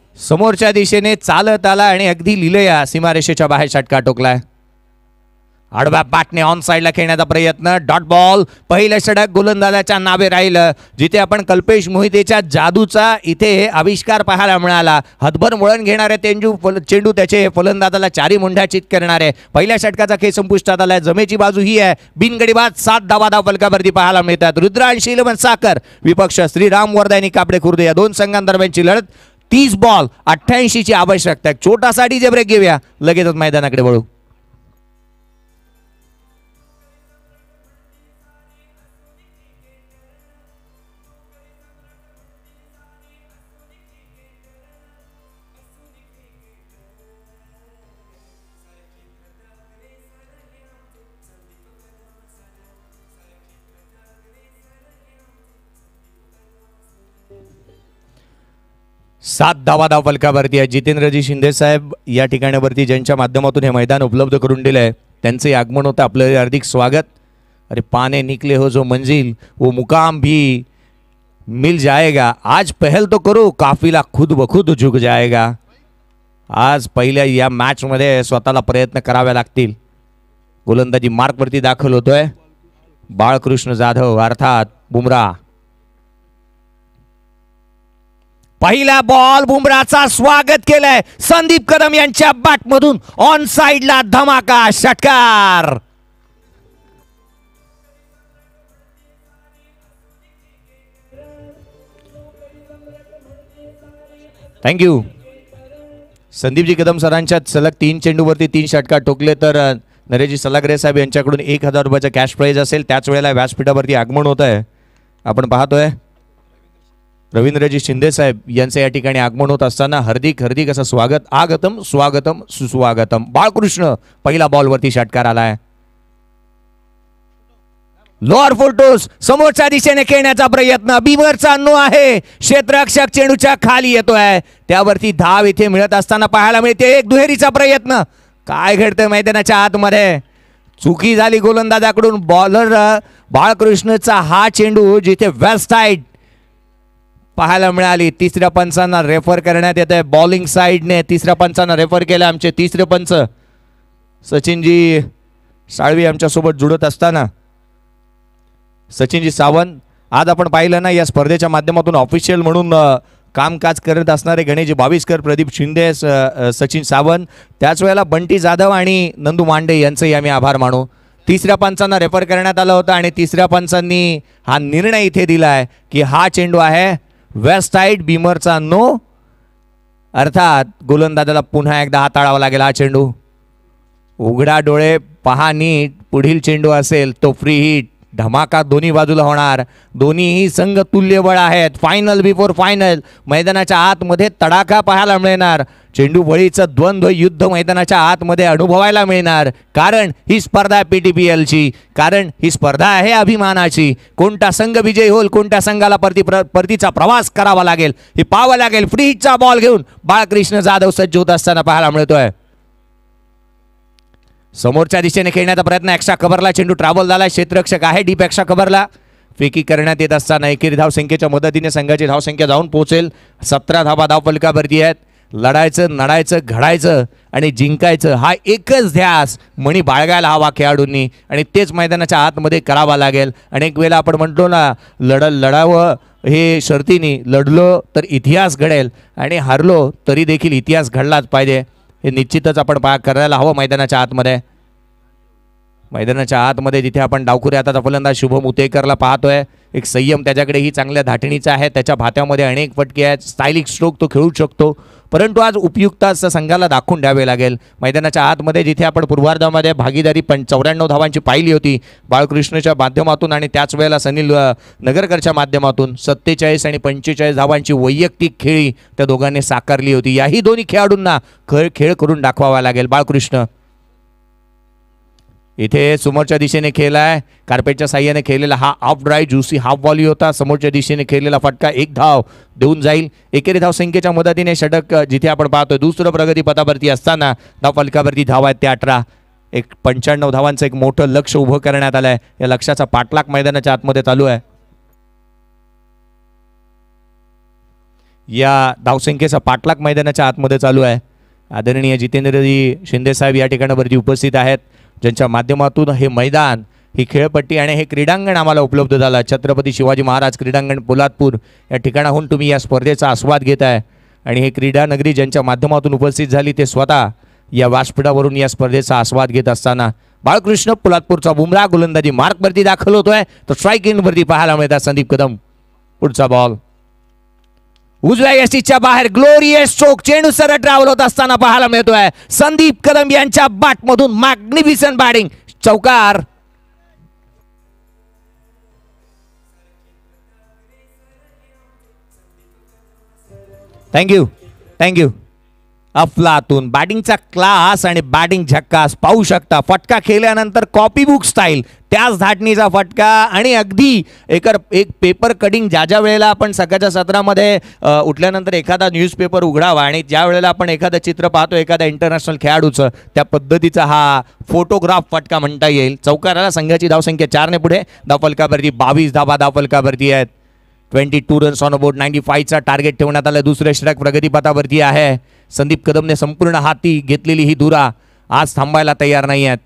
समोरच्या दिशेने चालत आला आणि अगदी लिलया सीमारेषेच्या बाहेर षटकार टोकलाय. आडव्या बॅटने ऑन साईडला खेळण्याचा प्रयत्न, डॉट बॉल. पहिलं षटक गोलंदाजाच्या नावे राहिलं, जिथे आपण कल्पेश मोहितेच्या जादूचा इथे आविष्कार पाहायला मिळाला. हातभर वळण घेणारे तेंजू चेंडू त्याचे फलंदाजाला चारी मुंड्याचित करणारे. पहिल्या षटकाचा खेळ संपुष्टात आलाय. जमेची बाजू ही आहे. बिनगडीबाद सात धावा धाव फलकावरती पाहायला मिळतात. रुद्रांशी इलेव्हन साखर विपक्ष श्रीराम वर्धा आणि कापडे खुर्द या दोन संघांदरम्यानची लढत. तीस बॉल अठ्ठ्याऐंशी ची आवश्यकता आहे. छोटासा डीजे ब्रेक घेऊया, लगेचच मैदानाकडे वळू. सात धावा धाव फलकावरती आहे. जितेंद्रजी शिंदे साहेब या ठिकाणावरती ज्यांच्या माध्यमातून हे मैदान उपलब्ध करून दिलं आहे त्यांचे आगमन होतं. आपलं हार्दिक स्वागत. अरे पाने निकले हो जो मंजिल वो मुकाम भी मिल जाएगा. आज पहल तो करो काफिला खुद ब खुद झुक जाएगा. आज पहिल्या या मॅचमध्ये स्वतःला प्रयत्न करावे लागतील. गोलंदाजी मार्कवरती दाखल होतोय बाळकृष्ण जाधव अर्थात बुमराह. पहिला बॉल बुमराचा स्वागत केलंय संदीप कदम यांच्या बॅटमधून. ऑन साइडला धमाका षटकार. थँक्यू. संदीपजी कदम सरांच्या सलग तीन चेंडूवरती तीन षटकार ठोकले तर नरेशजी सलागरे साहेब यांच्याकडून एक हजार रुपयाचा कॅश प्राइज असेल. त्याच वेळेला व्यासपीठावरती आगमन होत आहे. आपण पाहतोय रवींद्रजी शिंदे साहेब यांचे या ठिकाणी आगमन होत असताना हार्दिक हार्दिक असं स्वागत. आगतम स्वागतम सुस्वागतम. बाळकृष्ण पहिला बॉलवरती षटकार आलाय. लोअर फुलटोस समोरच्या दिशेने खेळण्याचा प्रयत्न. बिमरचा नो आहे. क्षेत्ररक्षक चेंडूच्या खाली येतोय. त्यावरती धाव इथे मिळत असताना पाहायला मिळते. एक दुहेरीचा प्रयत्न. काय घडतंय मैदानाच्या आतमध्ये. चुकी झाली गोलंदाजाकडून. बॉलर बाळकृष्णचा हा चेंडू जिथे वेस्ट साइड पाहायला मिळाली. तिसऱ्या पंचांना रेफर करण्यात येत आहे. बॉलिंग साइडने तिसऱ्या पंचांना रेफर केलं. आमचे तिसरे पंच सचिनजी साळवी आमच्यासोबत जुळत असताना सचिनजी सावंत. आज आपण पाहिलं ना या स्पर्धेच्या माध्यमातून ऑफिशियल म्हणून कामकाज करत असणारे गणेशजी बावीसकर, प्रदीप शिंदे, सचिन सावंत, त्याच वेळेला बंटी जाधव आणि नंदू मांडे यांचंही आम्ही आभार मानू. तिसऱ्या पंचांना रेफर करण्यात आलं होतं आणि तिसऱ्या पंचांनी हा निर्णय इथे दिला आहे की हा चेंडू आहे वेस्ट साइड. बिमरचा नो अर्थात गोलंदाजाला पुन्हा एकदा हाताळावा लागेल हा चेंडू. उघडा डोळे पहा नीट. पुढील चेंडू असेल तो फ्री हिट. धमाका दोन्ही बाजूला होणार. दोन्हीही संघ तुल्यबळ आहेत. Final before final. मैदानाच्या आतमध्ये तडाखा पाहायला मिळणार. चेंडू बळीचं द्वंद्व युद्ध मैदानाच्या आतमध्ये अनुभवायला मिळणार. कारण ही स्पर्धा आहे पीटीपीएलची. कारण ही स्पर्धा आहे अभिमानाची. कोणता संघ विजयी होईल, कोणत्या संघाला परती प्र परतीचा प्रवास करावा लागेल हे पाहावं लागेल. फ्री हिटचा बॉल घेऊन बाळकृष्ण जाधव सज्ज होत असताना पाहायला मिळतोय. समोरच्या दिशेने खेळण्याचा प्रयत्न. एक्स्ट्रा कव्हरला चेंडू ट्रॅव्हल झाला. क्षेत्ररक्षक आहे डीप एक्स्ट्रा कव्हरला. फेकी करण्यात येत असताना एकेरी धावसंख्येच्या मदतीने संघाची धावसंख्या जाऊन पोहोचेल. सतरा धावा धाव फलकावरती आहेत. लढायचं, नडायचं, घडायचं आणि जिंकायचं हा एकच ध्यास मणी बाळगायला हवा खेळाडूंनी आणि तेच मैदानाच्या आतमध्ये करावा लागेल. अनेक वेळेला आपण म्हणतो ना लढ लढावं हे शर्तीने. लढलो तर इतिहास घडेल आणि हारलो तरी देखील इतिहास घडलाच पाहिजे. हे निश्चितच आपण पा करायला हवं मैदानाच्या आतमध्ये. मैदानाच्या आतमध्ये जिथे आपण डावखुरे हाताचा फलंदाज शुभम उतेकरला पाहतोय. एक संयम त्याच्याकडेही चांगल्या धाटणीचा आहे. त्याच्या भात्यामध्ये अनेक फटके आहेत. स्टायलिश स्ट्रोक तो खेळू शकतो. परंतु आज उपयुक्त असं संघाला दाखवून द्यावे लागेल. मैदानाच्या आतमध्ये जिथे आपण पूर्वार्धामध्ये भागीदारी पण चौऱ्याण्णव धावांची पाहिली होती बाळकृष्णच्या माध्यमातून आणि त्याच वेळेला सनील नगरकरच्या माध्यमातून सत्तेचाळीस आणि पंचेचाळीस धावांची वैयक्तिक खेळी त्या दोघांनी साकारली होती. याही दोन्ही खेळाडूंना खेळ खेळ करून दाखवावा लागेल. बाळकृष्ण इथे समोरच्या दिशेने खेळलाय. कार्पेटच्या साह्याने खेळलेला हा half drive juicy half volley होता. समोरच्या दिशेने खेळलेला फटका एक धाव देऊन जाईल. एकेरी धाव संख्येच्या मदतीने षटक जिथे आपण पाहतोय दुसरं प्रगती पथावरती असताना धाव फलकावरती धाव आहेत ते अठरा. एक पंच्याण्णव धावांचं एक मोठं लक्ष उभं करण्यात आलंय. या लक्ष्याचा पाठलाग मैदानाच्या आतमध्ये चालू आहे. या धावसंख्येचा पाठलाग मैदानाच्या आतमध्ये चालू आहे. आदरणीय जितेंद्रजी शिंदे साहेब या ठिकाणावरती उपस्थित आहेत. ज्यांच्या माध्यमातून हे मैदान, ही खेळपट्टी आणि हे क्रीडांगण आम्हाला उपलब्ध झालं. छत्रपती शिवाजी महाराज क्रीडांगण पोलादपूर या ठिकाणाहून तुम्ही या स्पर्धेचा आस्वाद घेताय आणि हे क्रीडा नगरी ज्यांच्या माध्यमातून उपस्थित झाली ते स्वतः या व्यासपीठावरून या स्पर्धेचा आस्वाद घेत असताना बाळकृष्ण पोलादपूरचा बुमराह गोलंदाजी मार्कवरती दाखल होतोय, तर स्ट्राईक एंडवरती पाहायला मिळतात संदीप कदम. पुढचा बॉल उजव्या यष्टीच्या बाहेर ग्लोरियस स्ट्रोक, चेंडू सरळ ट्रॅव्हल होत असताना पाहायला मिळतोय संदीप कदम यांच्या बॅटमधून मॅग्निफिसंट बॅटिंग, चौकार. Thank you thank you. अफलातून बॅटिंगचा क्लास आणि बॅटिंग झक्कास पाहू शकता. फटका खेळल्यानंतर कॉपी बुक स्टाईल, त्याच धाटणीचा फटका आणि अगदी एकर एक पेपर कटिंग. ज्या ज्या वेळेला आपण सकाळच्या सत्रामध्ये उठल्यानंतर एखादा न्यूजपेपर उघडावा आणि ज्या वेळेला आपण एखादं चित्र पाहतो एखाद्या इंटरनॅशनल खेळाडूचं, त्या पद्धतीचा हा फोटोग्राफ फटका म्हणता येईल. चौकाराला संघाची धावसंख्या चारने पुढे. धावफलकावरती बावीस धावा धावफलकावरती आहेत. Twenty two runs on about ninety फाईव्हचा टार्गेट ठेवण्यात आलं. दुसरे षटक प्रगतीपथावरती आहे. संदीप कदमने संपूर्ण हाती घेतलेली ही धुरा आज थांबायला तयार नाही आहेत.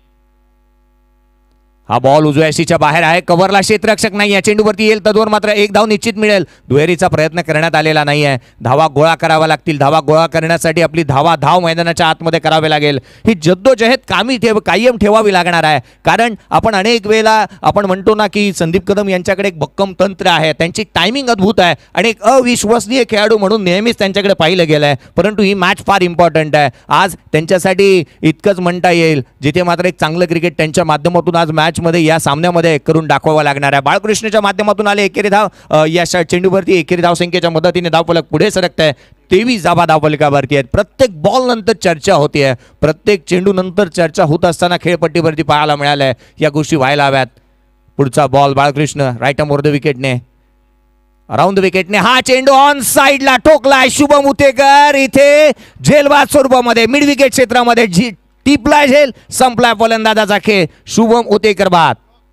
हा बॉल उजव्या यष्टीच्या बाहेर आहे. कव्हरला क्षेत्ररक्षक नाही आहे. चेंडूवरती येईल तद्वर मात्र एक धाव निश्चित मिळेल. दुहेरीचा प्रयत्न करण्यात आलेला नाही आहे. धावा गोळा करावा लागतील. धावा गोळा करण्यासाठी आपली धावा धाव मैदानाच्या आतमध्ये करावे लागेल. ही जद्दोजहद कामी ठेव कायम ठेवावी लागणार आहे. कारण आपण अनेक वेळेला आपण म्हणतो ना की संदीप कदम यांच्याकडे एक भक्कम तंत्र आहे, त्यांची टायमिंग अद्भुत आहे आणि एक अविश्वसनीय खेळाडू म्हणून नेहमीच त्यांच्याकडे पाहिलं गेलं आहे. परंतु ही मॅच फार इम्पॉर्टंट आहे. आज त्यांच्यासाठी इतकंच म्हणता येईल जिथे मात्र एक चांगलं क्रिकेट त्यांच्या माध्यमातून आज मॅच मध्ये या सामन्यामध्ये करून दाखवावा लागणार आहे. बाळकृष्णच्या माध्यमातून आले एकेरी धाव. या चेंडूवरती एकेरी धाव संख्येच्या मदतीने धावफलक पुढे सरकत आहे. तेवीस धावा धावफलकावरती आहेत. प्रत्येक बॉल नंतर चर्चा होती आहे, प्रत्येक चेंडू नंतर चर्चा होत असताना खेळपट्टीवरती पाहायला मिळाल्या. या गोष्टी व्हायला हव्यात. पुढचा ball Balkrishna right arm over the विकेटने, अराउंड द विकेटने हा चेंडू ऑन साइडला ठोकलाय. शुभम उतेकर इथे झेलबाद स्वरूपामध्ये मिड विकेट क्षेत्रामध्ये टिपला झेल. संपलाय फलंदाजाचा खेळ. शुभम उतेकर बाद.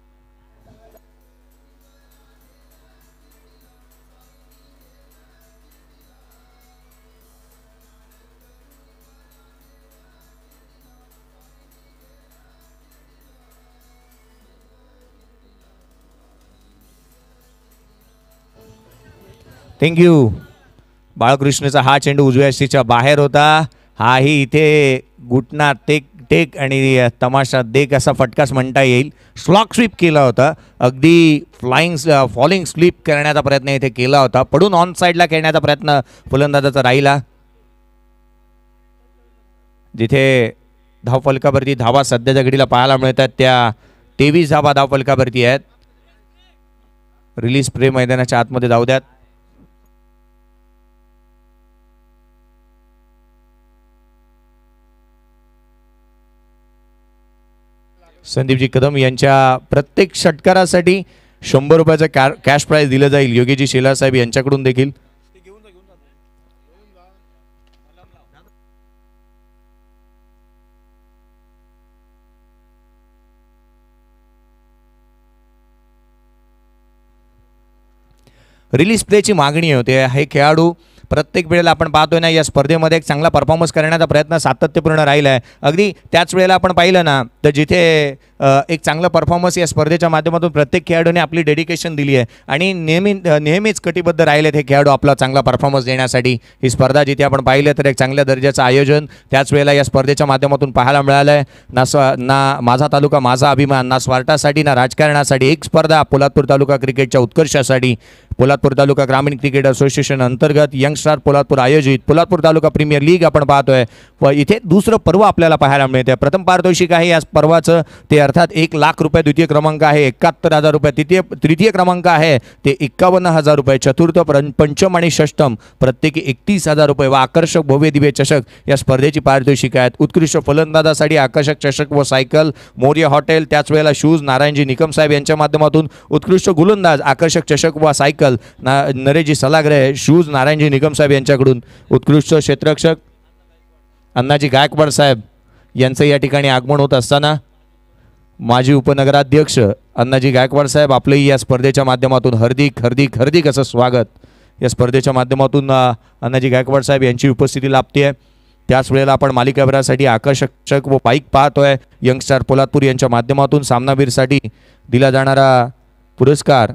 थँक्यू. बाळकृष्णचा हा चेंडू उजव्या यष्टीच्या बाहेर होता. हाही इथे घुटना टेक टेक आणि तमाशा देख असा फटकाच म्हणता येईल. स्लॉक स्वीप केला होता. अगदी फ्लाइंग फॉलिंग स्लीप करण्याचा प्रयत्न इथे केला होता. पडून ऑन साईडला खेळण्याचा प्रयत्न फलंदाजाचा राहिला. जिथे धावफलकावरती धावा सध्याच्या घडीला पाहायला मिळतात त्या तेवीस धावा धावफलकावरती आहेत. रिलीज प्ले मैदानाच्या आतमध्ये जाऊ द्यात. संदीपजी कदम यांच्या प्रत्येक षटकारासाठी शंभर रुपयाचं कॅ कॅश प्राइज दिलं जाईल. योगीजी शेलार साहेब यांच्याकडून देखील. रिलीज प्लेची मागणी होते. हे खेळाडू प्रत्येक वेळेला आपण पाहतोय ना या स्पर्धेमध्ये एक चांगला परफॉर्मन्स करण्याचा प्रयत्न सातत्यपूर्ण राहिला आहे. अगदी त्याच वेळेला आपण पाहिलं ना तर जिथे एक चांगला परफॉर्मन्स या स्पर्धेच्या माध्यमातून प्रत्येक खेळाडूने आपली डेडिकेशन दिली आहे आणि नेहमी नेहमीच कटिबद्ध राहिलेत हे खेळाडू आपला चांगला परफॉर्मन्स देण्यासाठी. ही स्पर्धा जिथे आपण पाहिलं तर एक चांगल्या दर्जाचं आयोजन त्याच वेळेला या स्पर्धेच्या माध्यमातून पाहायला मिळालं आहे. ना स्व ना माझा तालुका माझा अभिमान, ना स्वार्थासाठी ना राजकारणासाठी. एक स्पर्धा पोलादपूर तालुका क्रिकेटच्या उत्कर्षासाठी पोलादपूर तालुका ग्रामीण क्रिकेट असोसिएशन अंतर्गत यंगस्टार पोलादपूर आयोजित पोलादपूर तालुका प्रीमियर लीग आपण पाहतोय व इथे दुसरं पर्व आपल्याला पाहायला मिळते. प्रथम पारितोषिक आहे या पर्वाचं ते अर्थात एक लाख रुपये. द्वितीय क्रमांक आहे एकाहत्तर हजार रुपये. तृतीय तृतीय क्रमांक आहे ते एक्कावन्न हजार रुपये. चतुर्थ पंचम आणि षष्टम प्रत्येकी एकतीस हजार रुपये व आकर्षक भव्य दिव्य चषक या स्पर्धेची पारितोषिक आहेत. उत्कृष्ट फलंदाजासाठी आकर्षक चषक व सायकल मोर्या हॉटेल त्याच वेळेला शूज नारायणजी निकम साहेब यांच्या माध्यमातून. उत्कृष्ट गोलंदाज आकर्षक चषक व सायकल ना नरेशजी सलागरे शूज नारायणजी निकम साहेब यांच्याकडून. उत्कृष्ट क्षेत्ररक्षक अण्णाजी गायकवाड साहेब यांचं या ठिकाणी आगमन होत असताना माजी उपनगराध्यक्ष अण्णाजी गायकवाड साहेब आपलंही या स्पर्धेच्या माध्यमातून हार्दिक हार्दिक हार्दिक असं स्वागत. या स्पर्धेच्या माध्यमातून अण्णाजी गायकवाड साहेब यांची उपस्थिती लाभते आहे. त्याच वेळेला आपण मालिकाभरासाठी आकर्षक व पाईक पाहतोय. यंगस्टार पोलादपूर यांच्या माध्यमातून सामनावीरसाठी दिला जाणारा पुरस्कार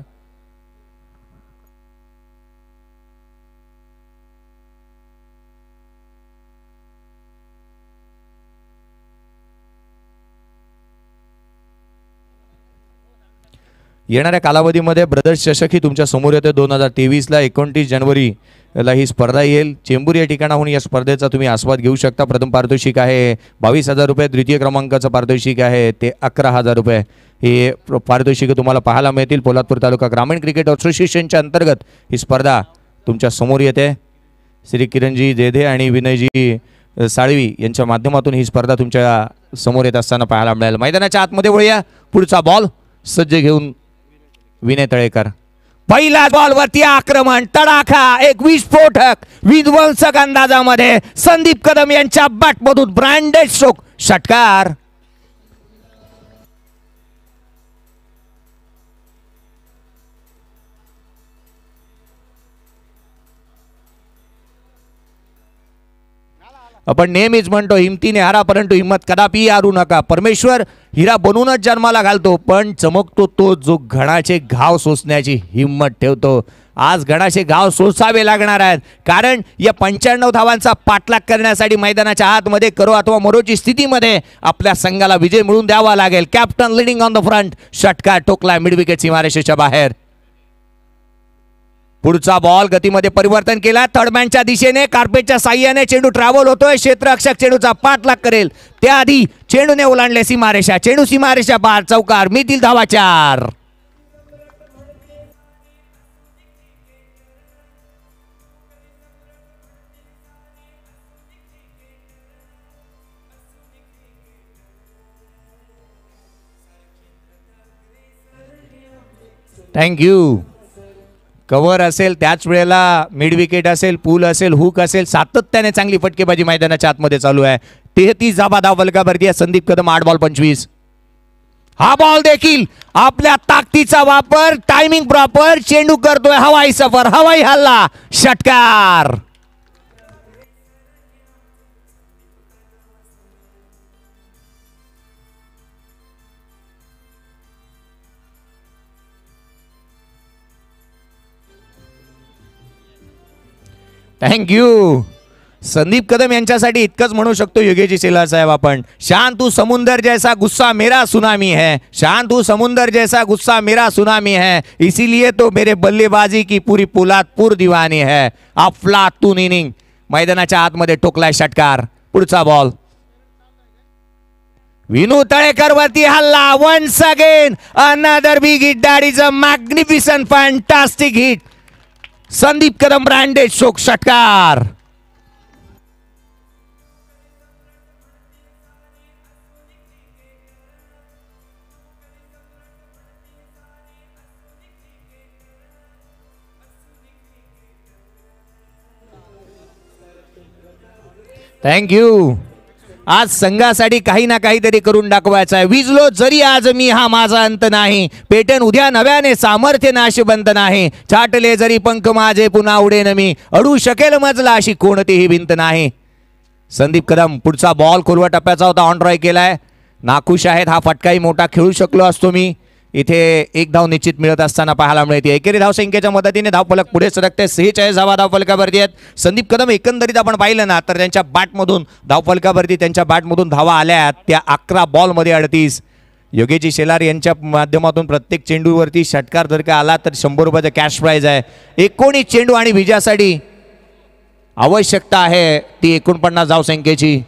येणाऱ्या कालावधीमध्ये ब्रदर्स चषक ही तुमच्या समोर येते. दोन हजार तेवीसला एकोणतीस जानेवारीला ही स्पर्धा येईल. चेंबूर या ठिकाणाहून या स्पर्धेचा तुम्ही आस्वाद घेऊ शकता. प्रथम पारितोषिक आहे बावीस हजार रुपये, द्वितीय क्रमांकाचं पारितोषिक आहे ते अकरा हजार रुपये. हे पारितोषिक तुम्हाला पाहायला मिळतील. पोलादपूर तालुका ग्रामीण क्रिकेट असोसिएशनच्या अंतर्गत ही स्पर्धा तुमच्या समोर येते. श्री किरणजी जेधे आणि विनयजी साळवी यांच्या माध्यमातून ही स्पर्धा तुमच्या समोर येत असताना पाहायला मिळेल. मैदानाच्या आतमध्ये वळूया. पुढचा बॉल सज्ज घेऊन विनय तळेकर. पहिला बॉलवरती आक्रमण, तडाखा, एक विस्फोटक विध्वंसक अंदाजामध्ये संदीप कदम यांच्या बॅटमधून ब्रँडेड स्ट्रोक, षटकार. आपण नेहमीच म्हणतो हिमतीने हारा परंतु हिम्मत कदापि हारू नका. परमेश्वर हिरा बनवूनच जन्माला घालतो पण चमकतो तो जो घणाचे घाव सोसण्याची हिम्मत ठेवतो. आज घणाचे घाव सोसावे लागणार आहेत कारण या पंच्याण्णव धावांचा पाठलाग करण्यासाठी मैदानाच्या आतमध्ये करो अथवा मरोची स्थितीमध्ये आपल्या संघाला विजय मिळवून द्यावा लागेल. Captain leading on the front, षटकार ठोकला मिड विकेट सीमारेषेच्या बाहेर. पुढचा बॉल गतीमध्ये परिवर्तन केला. थर्डमॅनच्या दिशेने कार्पेटच्या साह्याने चेंडू ट्रॅव्हल होतोय. क्षेत्ररक्षक चेंडूचा पाठलाग करेल त्याआधी चेंडूने ओलांडले सीमारेषा. चेंडू सीमारेषा बाहेर, चौकार, मिळतील धावा चार. थँक्यू. कव्हर असेल त्याच वेळेला मिड विकेट असेल, पूल असेल, हुक असेल, सातत्याने चांगली फटकेबाजी मैदानाच्या आतमध्ये चालू आहे. तेहतीस धावा धाव फलकावरती आहे. संदीप कदम आठ बॉल पंचवीस. हा बॉल देखील आपल्या ताकदीचा वापर, टायमिंग प्रॉपर, चेंडू करतोय हवाई सफर, हवाई हल्ला, षटकार. थँक्यू. संदीप कदम यांच्यासाठी इतकंच म्हणू शकतो योगेश शेलार साहेब आपण. शान तू समुंदर जैसा, गुस्सा मेरा सुनामी है. शान तू समुंदर जैसा, गुस्सा मेरा सुनामी है, इसीलिए तो मेरे बल्लेबाजी की पूरी पोलादपूर दीवानी है. अफलातून इनिंग मैदानाच्या आतमध्ये ठोकलाय, षटकार. पुढचा बॉल विनू तळेकर वरती हल्ला. Once again another big hit. That is a magnificent fantastic hit. Sandeep Kadam branded stroke, षटकार. थँक्यू. आज संघासाठी काही ना काहीतरी करून दाखवायचं आहे. विजलो जरी आज मी, हा माझा अंत नाही. पेटन उद्या नव्याने, सामर्थ्य नाशवंत नाही. छाटले जरी पंख माझे, पुन्हा उडेन मी. अडू शकेल मजला अशी कोणतीही भिंत नाही. संदीप कदम. पुढचा बॉल खोलवा टप्प्याचा होता, ऑन ड्राय केलाय. नाखुश आहेत. हा फटकाही मोठा खेळू शकलो असतो मी. इथे एक धाव निश्चित मिळत असताना पाहायला मिळते. एकेरी धाव संख्येच्या मदतीने धावफलक पुढे सरकते. सेहेचाळीस धावा धावफलकावरती आहेत. संदीप कदम एकंदरीत आपण पाहिलं ना तर त्यांच्या बॅटमधून धावफलकावरती त्यांच्या बॅटमधून धावा आल्या त्या अकरा बॉलमध्ये अडतीस. योगेश शेलार यांच्या माध्यमातून प्रत्येक चेंडूवरती षटकार जर का आला तर शंभर रुपयाचा कॅश प्राइज आहे. एकोणीस चेंडू आणि विजयासाठी आवश्यकता आहे ती एकोणपन्नास धाव संख्येची.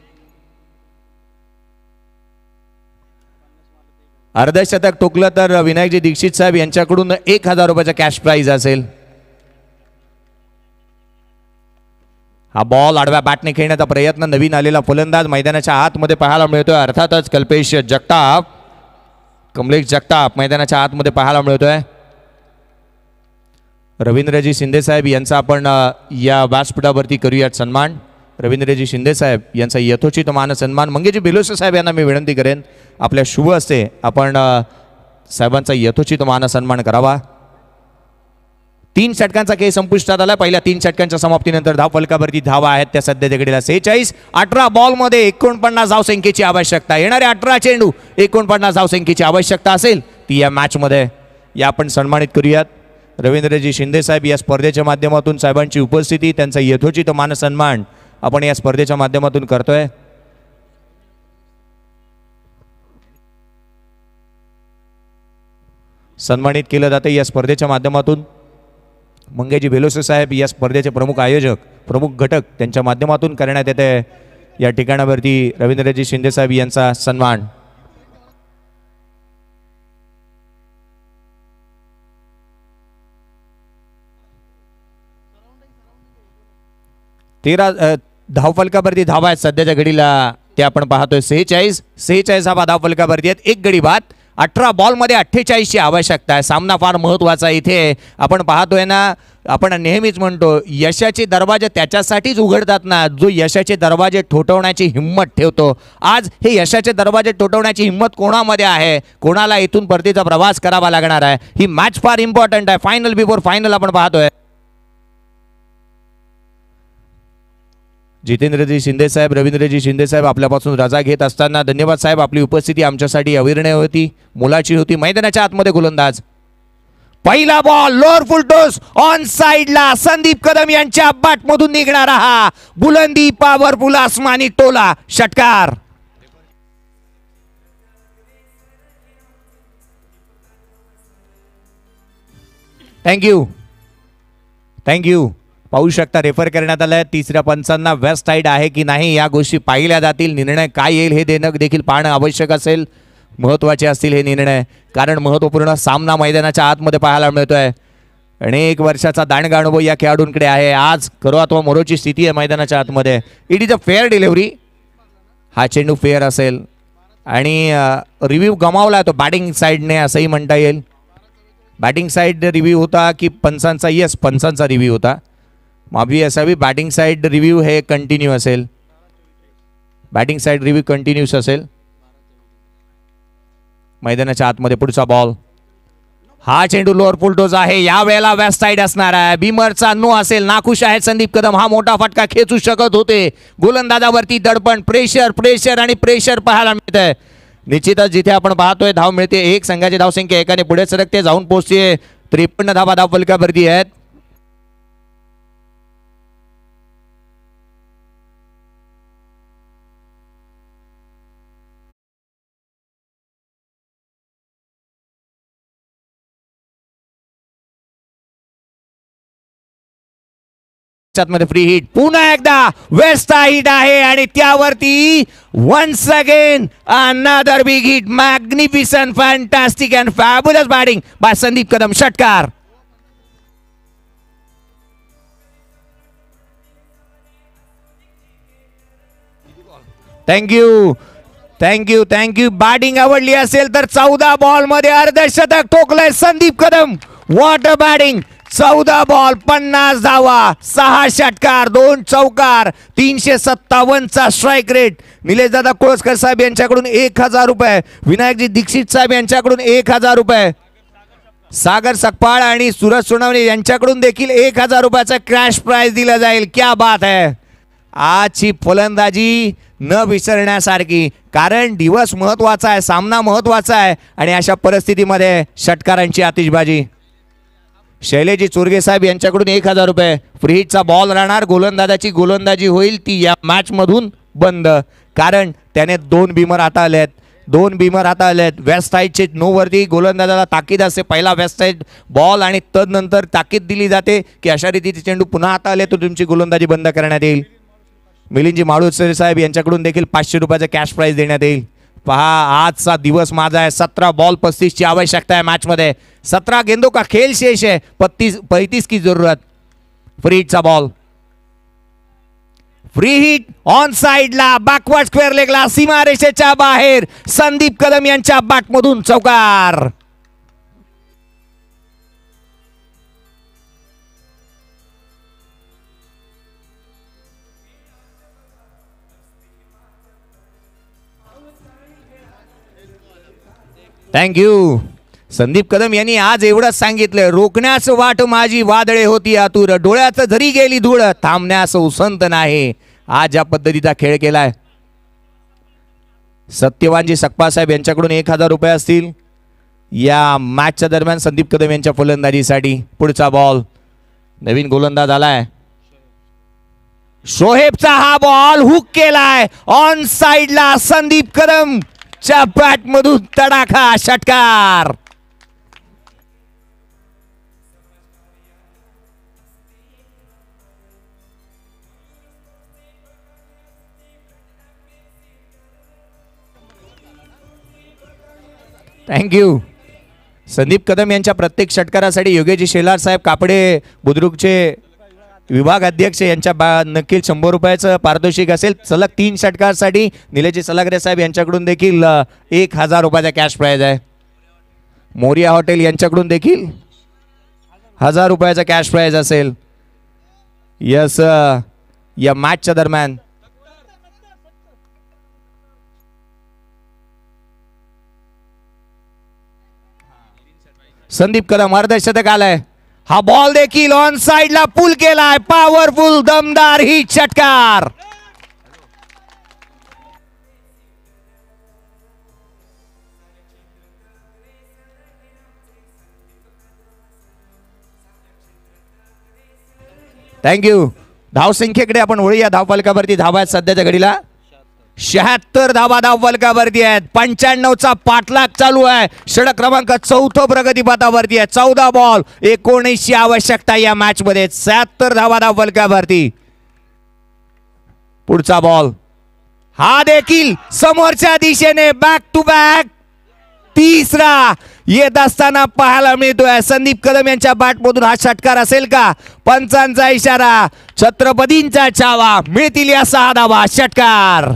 अर्धशतक ठोकलं तर विनायकजी दीक्षित साहेब यांच्याकडून एक हजार रुपयाचा कॅश प्राइज असेल. हा बॉल आडव्या बॅटने खेळण्याचा प्रयत्न. नवीन आलेला फलंदाज मैदानाच्या आतमध्ये पाहायला मिळतोय. अर्थातच कल्पेश जगताप, कमलेश जगताप मैदानाच्या आतमध्ये पाहायला मिळतोय. रवींद्रजी शिंदे साहेब यांचा आपण या व्यासपीठावरती करूयात सन्मान. रवींद्रजी शिंदे साहेब यांचा यथोचित मान सन्मान. मंगेशजी बेलोसे साहेब यांना मी विनंती करेन आपल्या शुभ हस्ते आपण साहेबांचा यथोचित मान सन्मान करावा. तीन षटकांचा खेळ संपुष्टात आला. पहिल्या तीन षटकांच्या समाप्तीनंतर धाव फलकावरती धावा आहेत त्या सध्याच्या घडीला सेहेचाळीस. अठरा बॉल मध्ये एकोणपन्नास धावसंख्येची आवश्यकता. येणारे अठरा चेंडू एकोणपन्नास धावसंख्येची आवश्यकता असेल ती या मॅच मध्ये या आपण सन्मानित करूयात. रवींद्रजी शिंदे साहेब या स्पर्धेच्या माध्यमातून साहेबांची उपस्थिती त्यांचा यथोचित मान सन्मान आपण या स्पर्धेच्या माध्यमातून करतोय. सन्मानित केलं जाते या स्पर्धेच्या माध्यमातून. मंगेजी बेलोसे साहेब या स्पर्धेचे प्रमुख आयोजक प्रमुख घटक त्यांच्या माध्यमातून करण्यात येते या ठिकाणावरती रवींद्रजी शिंदे साहेब यांचा सन्मान. तेरा धावफलकावरती धावा आहेत सध्याच्या घडीला ते आपण पाहतोय. सेहेचाळीस सेहेचाळीस धावा धावफलकावरती आहेत. एक गडी बाद. अठरा बॉल मध्ये अठ्ठेचाळीस ची आवश्यकता आहे. सामना फार महत्वाचा इथे आपण पाहतोय ना. आपण नेहमीच म्हणतो यशाचे दरवाजे त्याच्यासाठीच उघडतात ना जो यशाचे दरवाजे ठोठवण्याची हिंमत ठेवतो. आज हे यशाचे दरवाजे ठोठवण्याची हिंमत कोणामध्ये आहे? कोणाला इथून परतीचा प्रवास करावा लागणार आहे? ही मॅच फार इम्पॉर्टंट आहे. फायनल बिफोर फायनल आपण पाहतोय. जितेंद्रजी शिंदे साहेब रवींद्रजी शिंदे साहेब आपल्यापासून रजा घेत असताना धन्यवाद साहेब. आपली उपस्थिती आमच्यासाठी अविरणी होती मोलाची होती. मैदानाच्या आतमध्ये गोलंदाज. पहिला ball lower full toss on साइडला संदीप कदम यांच्या बॅट मधून निघणारा हा बुलंदी पॉवरफुल आसमानी टोला षटकार. Thank you thank you. पाहू शकता रेफर करण्यात आलाय. तिसऱ्या पंचांना वेस्ट साइड आहे की नाही या गोष्टी पाहिल्या जातील. निर्णय काय येईल हे देणं देखील पाहणं आवश्यक असेल. महत्त्वाचे असतील हे निर्णय कारण महत्त्वपूर्ण सामना मैदानाच्या आतमध्ये पाहायला मिळतोय. अनेक वर्षाचा दांडगा अनुभव या खेळाडूंकडे आहे. आज करो अथवा मोरोची स्थिती आहे मैदानाच्या आतमध्ये. It is a fair delivery. हा चेंडू फेअर असेल आणि रिव्ह्यू गमावला तो बॅटिंग साईडने असंही म्हणता येईल. बॅटिंग साईड रिव्ह्यू होता की पंचांचा? येस पंचांचा रिव्ह्यू होता. माफी असावी. बॅटिंग साइड रिव्ह्यू हे कंटिन्यू असेल. बॅटिंग साइड रिव्ह्यू कंटिन्यूस असेल. मैदानाच्या आतमध्ये पुढचा बॉल. हा चेंडू लोअर फुल टॉस आहे. या वेळेला वेस्ट साइड असणार आहे. बीमरचा नो असेल. नाखुश आहे संदीप कदम. हा मोठा फटका खेचू शकत होते. गोलंदाजावरती दडपण प्रेशर प्रेशर आणि प्रेशर पाहायला मिळतंय. निश्चितच जिथे आपण पाहतोय धाव मिळते. एक संघाची धावसंख्या एकाने पुढे सरकते जाऊन पोहोचते. त्रेपन्न धावा धाव फलकावरती आहेत. मध्ये फ्री हिट पुन्हा एकदा वेस्ट हिट आहे आणि त्यावरती once again another big hit. Magnificent fantastic and fabulous batting by Sandeep Kadam षटकार. Thank you thank you thank you. बॅटिंग आवडली असेल तर चौदा बॉल मध्ये अर्धशतक ठोकलंय Sandeep Kadam. What a batting. चौदा बॉल पन्नास धावा सहा षटकार दोन चौकार तीनशे सत्तावन्नचा स्ट्राईक रेट. निलेश दादा कोळसकर साहेब यांच्याकडून एक हजार रुपये. विनायकजी दीक्षित साहेब यांच्याकडून एक हजार रुपये. सागर सकपाळ आणि सुरज सोनवणे यांच्याकडून देखील एक हजार रुपयाचा क्रॅश प्राइज दिला जाईल. क्या बात है. आजची फलंदाजी न विसरण्यासारखी कारण दिवस महत्वाचा आहे. सामना महत्वाचा आहे आणि अशा परिस्थितीमध्ये षटकारांची आतिषबाजी. शैलेजी चोरगे साहेब यांच्याकडून एक हजार रुपये. फ्रीहिटचा बॉल राहणार. गोलंदाजाची गोलंदाजी होईल ती या मॅच मधून बंद कारण त्याने दोन बीमर आता आलेत. दोन बीमर आता आलेत. वेस्ट साइडचे नो वरती गोलंदाजाला ताकीद असते. पहिला वेस्ट साइड बॉल आणि तदनंतर ताकीद दिली जाते की अशा रीतीचे चेंडू पुन्हा आता आले तर तुमची गोलंदाजी बंद करण्यात येईल. मिलिंदजी माळुसरे साहेब यांच्याकडून देखील पाचशे रुपयाचा कॅश प्राइज देण्यात येईल. पहा आजचा दिवस माझा आहे. सतरा बॉल पस्तीस ची आवश्यकता आहे मॅच मध्ये. सतरा गेंदों का खेल शेष है. पत्तीस पैंतीस की जरूरत. फ्री हिटचा बॉल. फ्री हिट ऑन साइडला बॅकवर्ड स्क्वेअर लेगला सीमारेषेच्या बाहेर संदीप कदम यांच्या बॅट मधून चौकार. थँक्यू संदीप कदम यांनी आज एवढंच सांगितलं, रोखण्यास वाट माझी वादळे होती आतुर, डोळ्यात जरी गेली धूळ थांबण्यास उसंत नाही. आज या पद्धतीचा खेळ केलाय. सत्यवानजी सकपासाहेब यांच्याकडून एक हजार रुपये असतील या मॅचच्या दरम्यान संदीप कदम यांच्या फलंदाजीसाठी. पुढचा बॉल, नवीन गोलंदाज आलाय शोहेबचा. हा बॉल हुक केलाय ऑन साइडला. संदीप कदम च्या बॅट मधून तडाखा षटकार. थँक्यू. संदीप कदम यांच्या प्रत्येक षटकारासाठी योगेश शेलार साहेब कापडे बुद्रुकचे विभाग अध्यक्ष यांच्या बा नक्कीच शंभर रुपयाचं पारितोषिक असेल. सलग तीन षटकारासाठी निलेश सलागरे साहेब यांच्याकडून देखील एक हजार रुपयाचा कॅश प्राइज आहे. मोरिया हॉटेल यांच्याकडून देखील हजार रुपयाचा कॅश प्राइज असेल यस या मॅचच्या दरम्यान. संदीप कदम अर्धशतक आलाय. हा बॉल देखील ऑन साइडला पुल केलाय. पॉवरफुल दमदार ही षटकार. थँक्यू. धावसंख्येकडे आपण वळूया. धावफलकावरती धावा आहेत सध्याच्या घडीला शहात्तर धावा धावफलकावरती आहेत. पंच्याण्णवचा पाठलाग चालू आहे. षटक क्रमांक चौथं प्रगतीपथावरती आहे. चौदा बॉल एकोणीसची आवश्यकता या मॅच मध्ये. शहात्तर धावा धावफलकावरती. पुढचा बॉल हा देखील समोरच्या दिशेने बॅक टू बॅक तिसरा येत असताना पाहायला मिळतोय. संदीप कदम यांच्या बॅटमधून हा षटकार असेल का? पंचांचा इशारा, छत्रपतींचा छावा, मिळतील या सहा धावा. षटकार.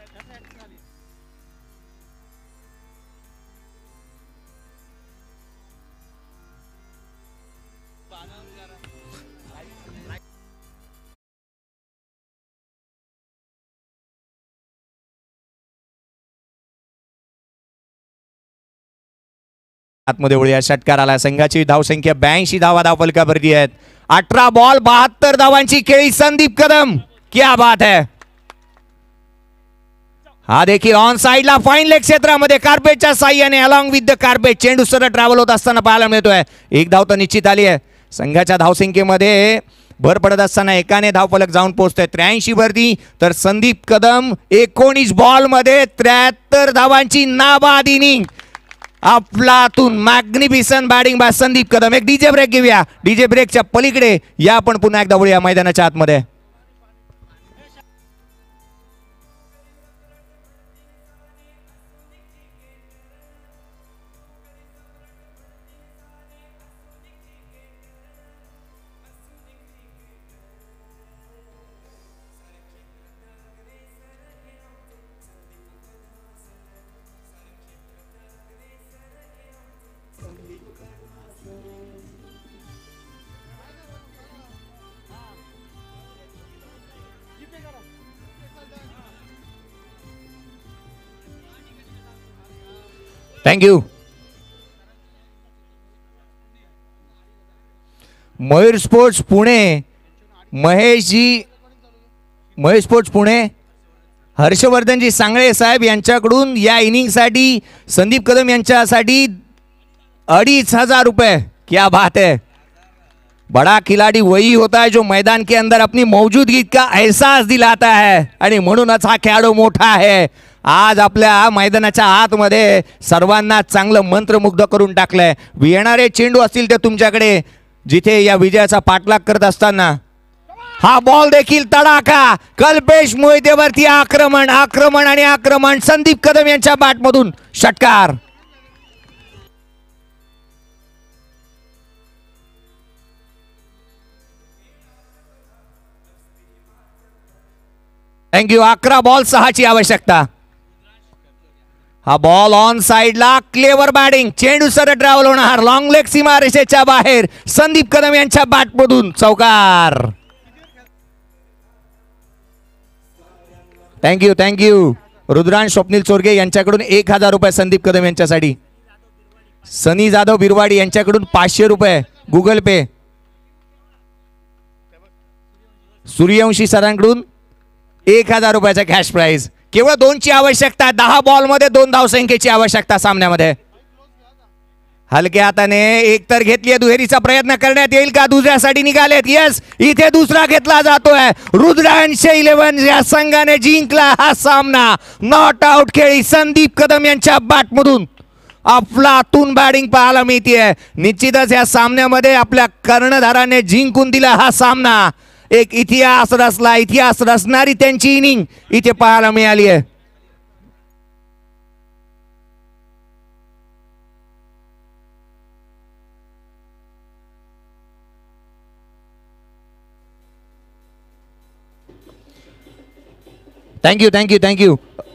आतमध्ये वळूया. षटकार आला. संघाची धावसंख्या ब्याऐंशी धावा धावफलकावरती आहेत. अठरा बॉल बहात्तर धावांची खेळी संदीप कदम. क्या बात है. हा देखील ऑन साइडला फाईन लेग क्षेत्रामध्ये कार्पेटच्या साह्याने अलॉंग विथ द कार्पेट चेंडू सरळ ट्रॅव्हल होत असताना पाहायला मिळतोय. एक धाव तर निश्चित आली आहे. संघाच्या धावसंख्येमध्ये भर पडत असताना एकाने धावफलक जाऊन पोहोचतोय त्र्याऐंशी वरती. तर संदीप कदम एकोणीस बॉल मध्ये त्र्याहत्तर धावांची नाबाद इनिंग. आपलातून magnificent batting by Sandeep Kadam. एक डीजे ब्रेक घेऊया. डीजे ब्रेकच्या पलीकडे या आपण पुन्हा एकदा वळूया मैदानाच्या आतमध्ये. Thank you. Mayur sports Pune, Maheshji Mahesh sports Pune, Harshvardhanji Sangle साहेब यांच्याकडून या इनिंगसाठी संदीप कदम यांच्यासाठी अडीच हजार रुपये. क्या बात है. बड़ा खिलाड़ी वही होता है जो मैदान के अंदर अपनी मौजूदगी का एहसास दिलाता है आणि म्हणूनच हा खेळाडू मोठा आहे. आज आपल्या मैदानाच्या आतमध्ये सर्वांना चांगलं मंत्रमुग्ध करून टाकलंय. येणारे चेंडू असतील ते तुमच्याकडे जिथे या विजयाचा पाठलाग करत असताना हा बॉल देखील तडाखा. कल्पेश मोहितेवरती आक्रमण आक्रमण आणि आक्रमण. संदीप कदम यांच्या बॅटमधून षटकार. थँक्यू. अकरा बॉल सहाची आवश्यकता. हा बॉल ऑन साइडला क्लेवर बॅटिंग. चेंडू सरळ ट्रॅव्हल होणार. लॉंग लेग सीमारेषेच्या बाहेर. संदीप कदम यांच्या बॅटमधून चौकार. Thank you thank you. रुद्रांश स्वप्नील चोरगे यांच्याकडून एक हजार रुपये संदीप कदम यांच्यासाठी. सनी जाधव बिरवाडी यांच्याकडून पाचशे रुपये गुगल पे. सूर्यवंशी सरांकडून एक हजार रुपयाचा कॅश प्राइज. केवळ दोनची आवश्यकता. दहा बॉल मध्ये दोन धावसंख्येची आवश्यकता सामन्यामध्ये. हलक्या हाताने एक तर घेतली, दुहेरीचा प्रयत्न करण्यात येईल का? दुसऱ्यासाठी निघालेत. यस, इथे दुसरा घेतला जातोय. रुद्रांश इलेव्हन या संघाने जिंकला हा सामना. नॉट आउट खेळी संदीप कदम यांच्या बॅटमधून अफलातून बॅटिंग पाहायला मिळते. निश्चितच या सामन्यामध्ये आपल्या कर्णधाराने जिंकून दिला हा सामना. एक इतिहास रचला, इतिहास रचणारी त्यांची इनिंग इथे पाहायला मिळाली आहे. Thank you thank you thank you